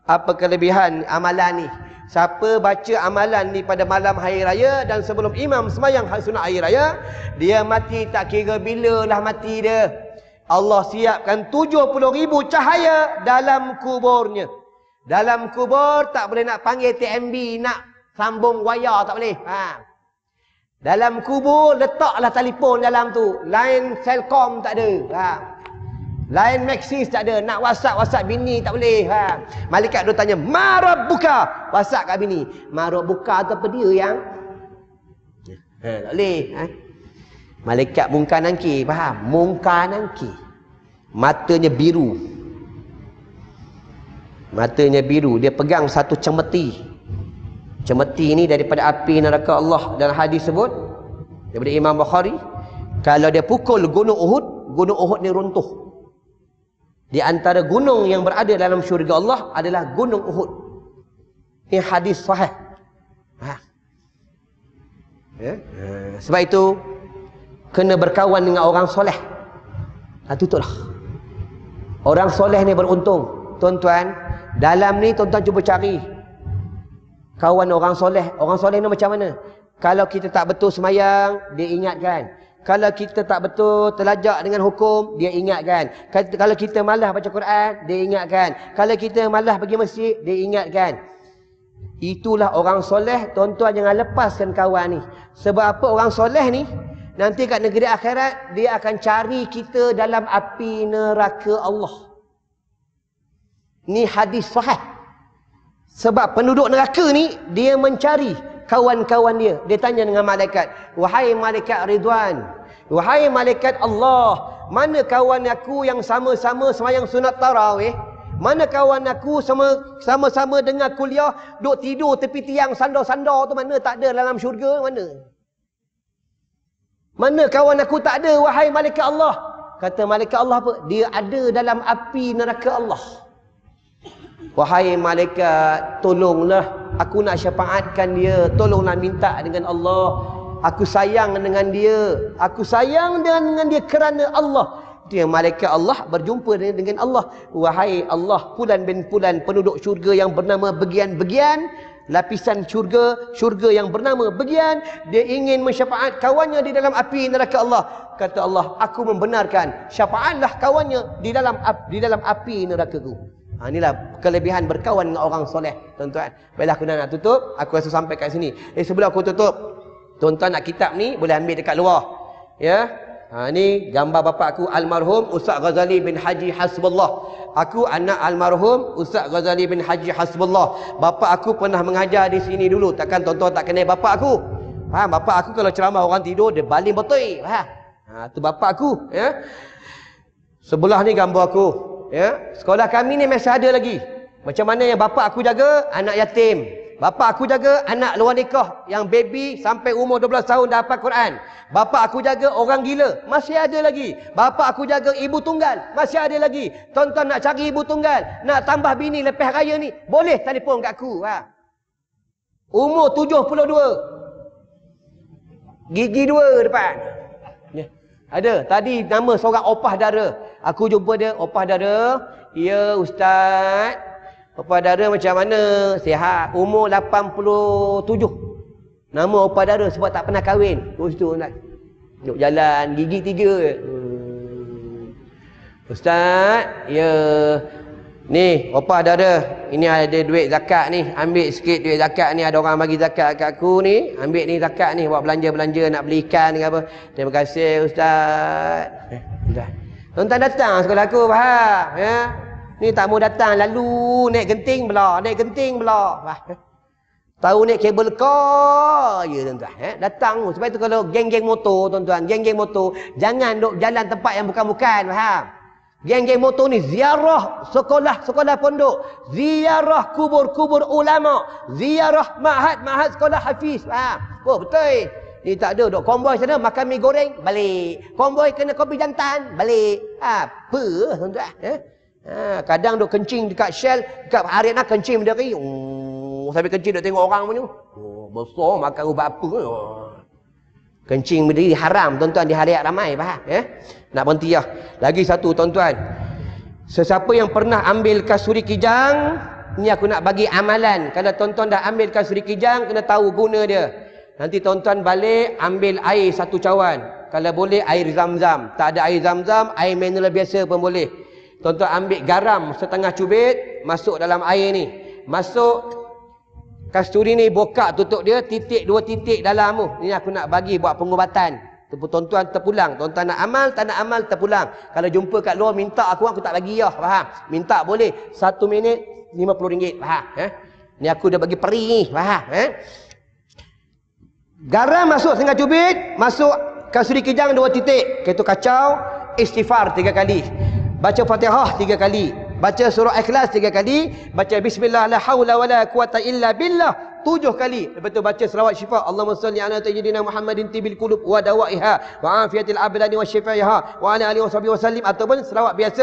Apa kelebihan amalan ni? Siapa baca amalan ni pada malam hari raya dan sebelum imam sembahyang sunat hari raya, dia mati tak kira bila lah mati dia. Allah siapkan 70,000 cahaya dalam kuburnya. Dalam kubur tak boleh nak panggil TMB, nak sambung wayar tak boleh. Dalam kubur letaklah telefon dalam tu. Line Celcom tak ada. Line Maxis tak ada. Nak WhatsApp bini tak boleh. Malaikat dia tanya, "Ma rabbuka?" WhatsApp kat bini. "Ma rabbuka" tu apa dia yang? Tak boleh. Malaikat mungkar nangkir, faham? Mungkar nangkir. Matanya biru. Matanya biru. Dia pegang satu cemeti. Cemeti ni daripada api neraka Allah. Dan hadis sebut daripada Imam Bukhari, kalau dia pukul gunung Uhud ni runtuh. Di antara gunung yang berada dalam syurga Allah adalah gunung Uhud. Ini hadis sahih. Sebab itu kena berkawan dengan orang soleh. Tutuplah. Orang soleh ni beruntung. Tuan-tuan, dalam ni tuan-tuan cuba cari kawan orang soleh. Orang soleh ni macam mana? Kalau kita tak betul semayang, dia ingatkan. Kalau kita tak betul terlajak dengan hukum, dia ingatkan. Kalau kita malas baca Quran, dia ingatkan. Kalau kita malas pergi masjid, dia ingatkan. Itulah orang soleh. Tuan-tuan jangan lepaskan kawan ni. Sebab apa? Orang soleh ni nanti kat negeri akhirat, dia akan cari kita dalam api neraka Allah. Ni hadis sahih. Sebab penduduk neraka ni, dia mencari kawan-kawan dia. Dia tanya dengan malaikat, "Wahai malaikat Ridwan, wahai malaikat Allah, mana kawan aku yang sama-sama sembahyang sunat tarawih? Mana kawan aku sama-sama dengar kuliah, duk tidur tepi tiang sandar-sandar tu mana? Tak ada dalam syurga, mana? Mana kawan aku tak ada, wahai malaikat Allah?" Kata malaikat Allah apa? Dia ada dalam api neraka Allah. "Wahai malaikat, tolonglah, aku nak syafaatkan dia. Tolonglah minta dengan Allah. Aku sayang dengan dia. Aku sayang dengan dia kerana Allah." Dia malaikat Allah berjumpa dengan Allah. "Wahai Allah, fulan bin fulan, penduduk syurga yang bernama begian-begian, lapisan syurga yang bernama begian, dia ingin mensyafaat kawannya di dalam api neraka Allah." Kata Allah, "Aku membenarkan. Syafaatlah kawannya di dalam api neraka-Ku." Inilah kelebihan berkawan dengan orang soleh, tuan-tuan. Baiklah, aku nak tutup. Aku rasa sampai kat sini. Sebelum aku tutup, tuan-tuan nak kitab ni boleh ambil dekat luar. Ya. Ni gambar bapa aku almarhum Ustaz Ghazali bin Haji Hasbullah. Aku anak almarhum Ustaz Ghazali bin Haji Hasbullah. Bapa aku pernah mengajar di sini dulu. Takkan tuan-tuan tak kenal bapa aku? Faham? Bapa aku kalau ceramah orang tidur, dia baling betul. Faham? Tu bapa aku. Ya. Sebelah ni gambar aku. Ya, sekolah kami ni masih ada lagi. Macam mana yang bapa aku jaga anak yatim, bapa aku jaga anak luar nikah yang baby sampai umur 12 tahun dah hafal Quran. Bapa aku jaga orang gila, masih ada lagi. Bapa aku jaga ibu tunggal, masih ada lagi. Tuan-tuan nak cari ibu tunggal, nak tambah bini lepas raya ni, boleh telefon kat aku. Umur 72, gigi 2 depan. Ada. Tadi nama seorang opah dara. Aku jumpa dia, opah dara. "Ya Ustaz, opah dara macam mana? Sihat. Umur 87. Nama opah dara sebab tak pernah kahwin. Terus tu Ustaz. Duduk jalan, gigi 3. "Ustaz, ya. Ni, opah dara. Ini ada duit zakat ni. Ambil sikit duit zakat ni. Ada orang bagi zakat kat aku ni. Ambil ni zakat ni. Buat belanja-belanja nak beli ikan ke apa. Terima kasih Ustaz." Tuan-tuan datang sekolah aku, faham? Ya? Ni tak mau datang. Lalu naik genting belah. Tahu naik kabel car. Ya tuan-tuan. Datang. Sebab itu kalau geng-geng motor, tuan-tuan. Geng-geng motor. Jangan duk jalan tempat yang bukan-bukan. Faham? Geng-geng motor ni ziarah sekolah-sekolah pondok, ziarah kubur-kubur ulama, ziarah ma'had sekolah hafiz. Oh betul. Ni tak ada duk konvoi sana makan mi goreng, balik. Konvoi kena kopi jantan, balik. Apa tuan-tuan? Kadang duk kencing dekat Shell, dekat Ariana kencing berdiri. Sambil kencing duk tengok orang punya. Besar makan ubat apa. Kencing berdiri haram tuan-tuan di hari ramai, faham? Nak berhenti lah. Lagi satu tuan-tuan. Sesiapa yang pernah ambil kasuri kijang, Ni aku nak bagi amalan. Kalau tuan-tuan dah ambil kasuri kijang, kena tahu guna dia. Nanti tuan-tuan balik, ambil air 1 cawan. Kalau boleh, air zam-zam. Tak ada air zam-zam, air mineral biasa pun boleh. Tuan-tuan ambil garam setengah cubit, masuk dalam air ni. Masuk kasturi ni, buka tutup dia, titik 2 titik dalam tu. Ni aku nak bagi buat pengubatan. Tuan-tuan terpulang. Tuan-tuan nak amal, tak nak amal, terpulang. Kalau jumpa kat luar, minta aku tak bagi lah. Faham? Minta boleh. 1 minit, RM50. Faham? Ni aku dah bagi peri ni. Faham? Garam masuk setengah cubit, masuk kasuri kijang 2 titik. Itu kacau, istighfar 3 kali. Baca Fatihah 3 kali. Baca surah Ikhlas 3 kali. Baca bismillah la haula wala quwata illa billah 7 kali. Lepas tu baca selawat syifa. Allahumma salli ala sayyidina Muhammadin tibil qulub wa dawaiha wa afiyatil abdani wa syifaiha wa ala alihi washabihi wasallim, ataupun selawat biasa.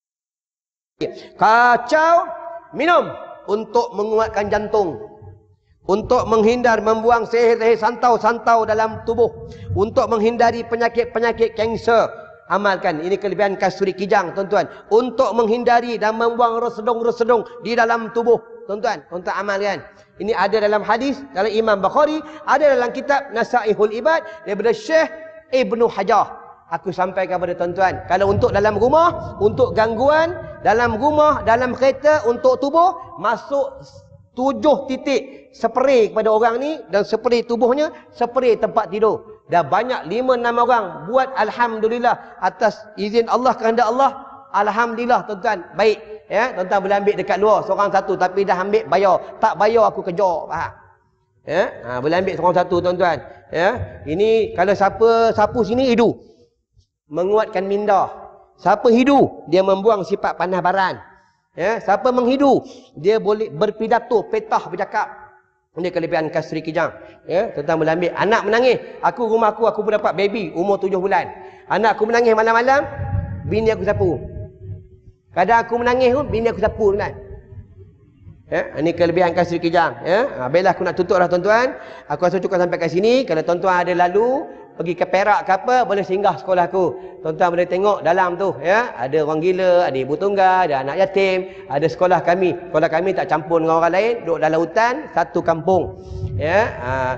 Kacau, minum untuk menguatkan jantung, untuk menghindar membuang sihir-sihir santau-santau dalam tubuh, untuk menghindari penyakit-penyakit kanser. Amalkan. Ini kelebihan kasturi kijang, tuan-tuan. Untuk menghindari dan membuang resedung-resedung di dalam tubuh. Tuan-tuan, tuan-tuan amalkan. Ini ada dalam hadis, dalam Imam Bukhari, ada dalam kitab Nasaihul Ibad daripada Syekh Ibnu Hajar. Aku sampaikan kepada tuan-tuan, kalau untuk dalam rumah, untuk gangguan, dalam rumah, dalam kereta, untuk tubuh, masuk 7 titik spray kepada orang ni, dan spray tubuhnya, spray tempat tidur. Dah banyak 5-6 orang buat, alhamdulillah, atas izin Allah, kehendak Allah. Alhamdulillah tuan-tuan, baik ya. Tuan-tuan boleh ambil dekat luar seorang satu, tapi dah ambil bayar. Tak bayar aku kejar, faham? Ya, boleh ambil seorang satu tuan-tuan. Ya, ini kalau siapa sapu sini hidu, menguatkan minda. Siapa hidu, dia membuang sifat panas baran. Ya, siapa menghidu, dia boleh berpidato, petah bercakap. Ini kelebihan kasturi kijang. Ya, tuan-tuan boleh ambil. Anak menangis. Rumah aku pun dapat baby umur 7 bulan. Anak aku menangis malam-malam, bini aku sapu. Kadang aku menangis pun, bini aku sapu, tuan. Ya, ini kelebihan kasturi kijang. Ya, baiklah, aku nak tutup dah tuan-tuan. Aku rasa cukup sampai kat sini. Kalau tuan-tuan ada lalu pergi ke Perak ke apa, boleh singgah sekolah aku. Tuan-tuan boleh tengok dalam tu, ya. Ada orang gila, ada ibu tunggal, ada anak yatim, ada sekolah kami. Sekolah kami tak campur dengan orang lain, duduk dalam hutan, satu kampung. Ya.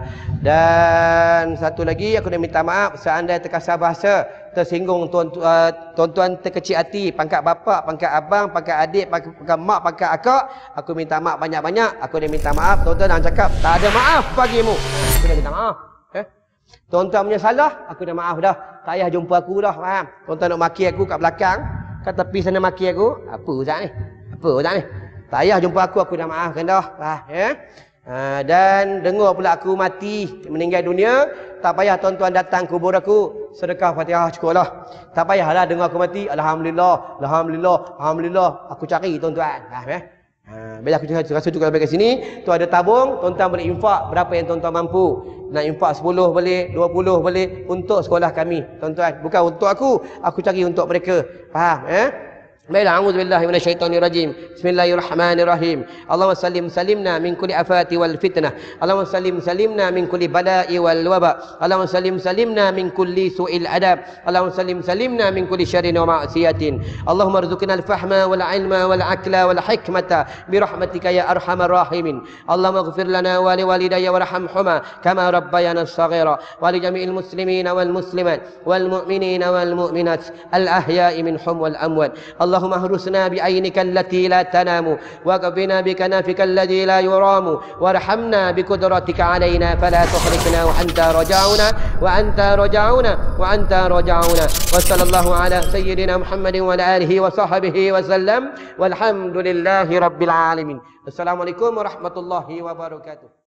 Dan satu lagi, aku nak minta maaf seandainya terkasar bahasa, tersinggung tuan-tuan terkecil hati, pangkat bapa, pangkat abang, pangkat adik, pangkat mak, pangkat akak. Aku minta maaf banyak-banyak. Aku dah minta maaf. Tuan-tuan jangan cakap tak ada maaf bagimu. Aku dah minta maaf. Tuan-tuan punya salah, aku dah maaf dah. Tak payah jumpa aku dah, faham? Tuan-tuan nak maki aku kat belakang, kat tepi sana maki aku. Apa Ustaz ni? Apa Ustaz ni? Tak payah jumpa aku dah maafkan dah. Ya? Dan dengar pula aku mati, meninggal dunia, tak payah tuan-tuan datang kubur aku, sedekah Fatihah cukup lah. Tak payahlah dengar aku mati, Alhamdulillah, Alhamdulillah, Alhamdulillah. Aku cari tuan-tuan. Ya? Bila aku rasa cukup sampai kat sini, tu ada tabung, tuan-tuan boleh infak berapa yang tuan-tuan mampu. Nak infak 10 boleh, 20 boleh, untuk sekolah kami, tuan-tuan. Bukan untuk aku cari untuk mereka. Faham? Baiklah, a'udzubillahi minasyaitonir rajim. Bismillahirrahmanirrahim. Allahumma salimna min kulli afati wal fitnah. Allahumma salimna min kulli bala'i wal waba. Allahumma salimna min kulli su'il adab. Allahumma salimna min kulli syarrin wa ma'siyatin. Allahumma arzuqna al-fahma wal ilma wal akla wal hikmata bi rahmatika ya arhamar rahimin. Allahumma ighfir lana wa li walidayya warhamhuma kama rabbayana shaghira wa li jami'il muslimina wal muslimat wal mu'minina wal mu'minat al ahya'i minhum wal amwat. اللهم اهرسنا بعينك التي لا تنام وكفنا بكنافك الذي لا يرام وارحمنا بقدرتك علينا فلا تحرقنا وأنت رجعونا وصلى الله على سيدنا محمد وعلى آله وصحبه وسلم والحمد لله رب العالمين. السلام عليكم ورحمة الله وبركاته.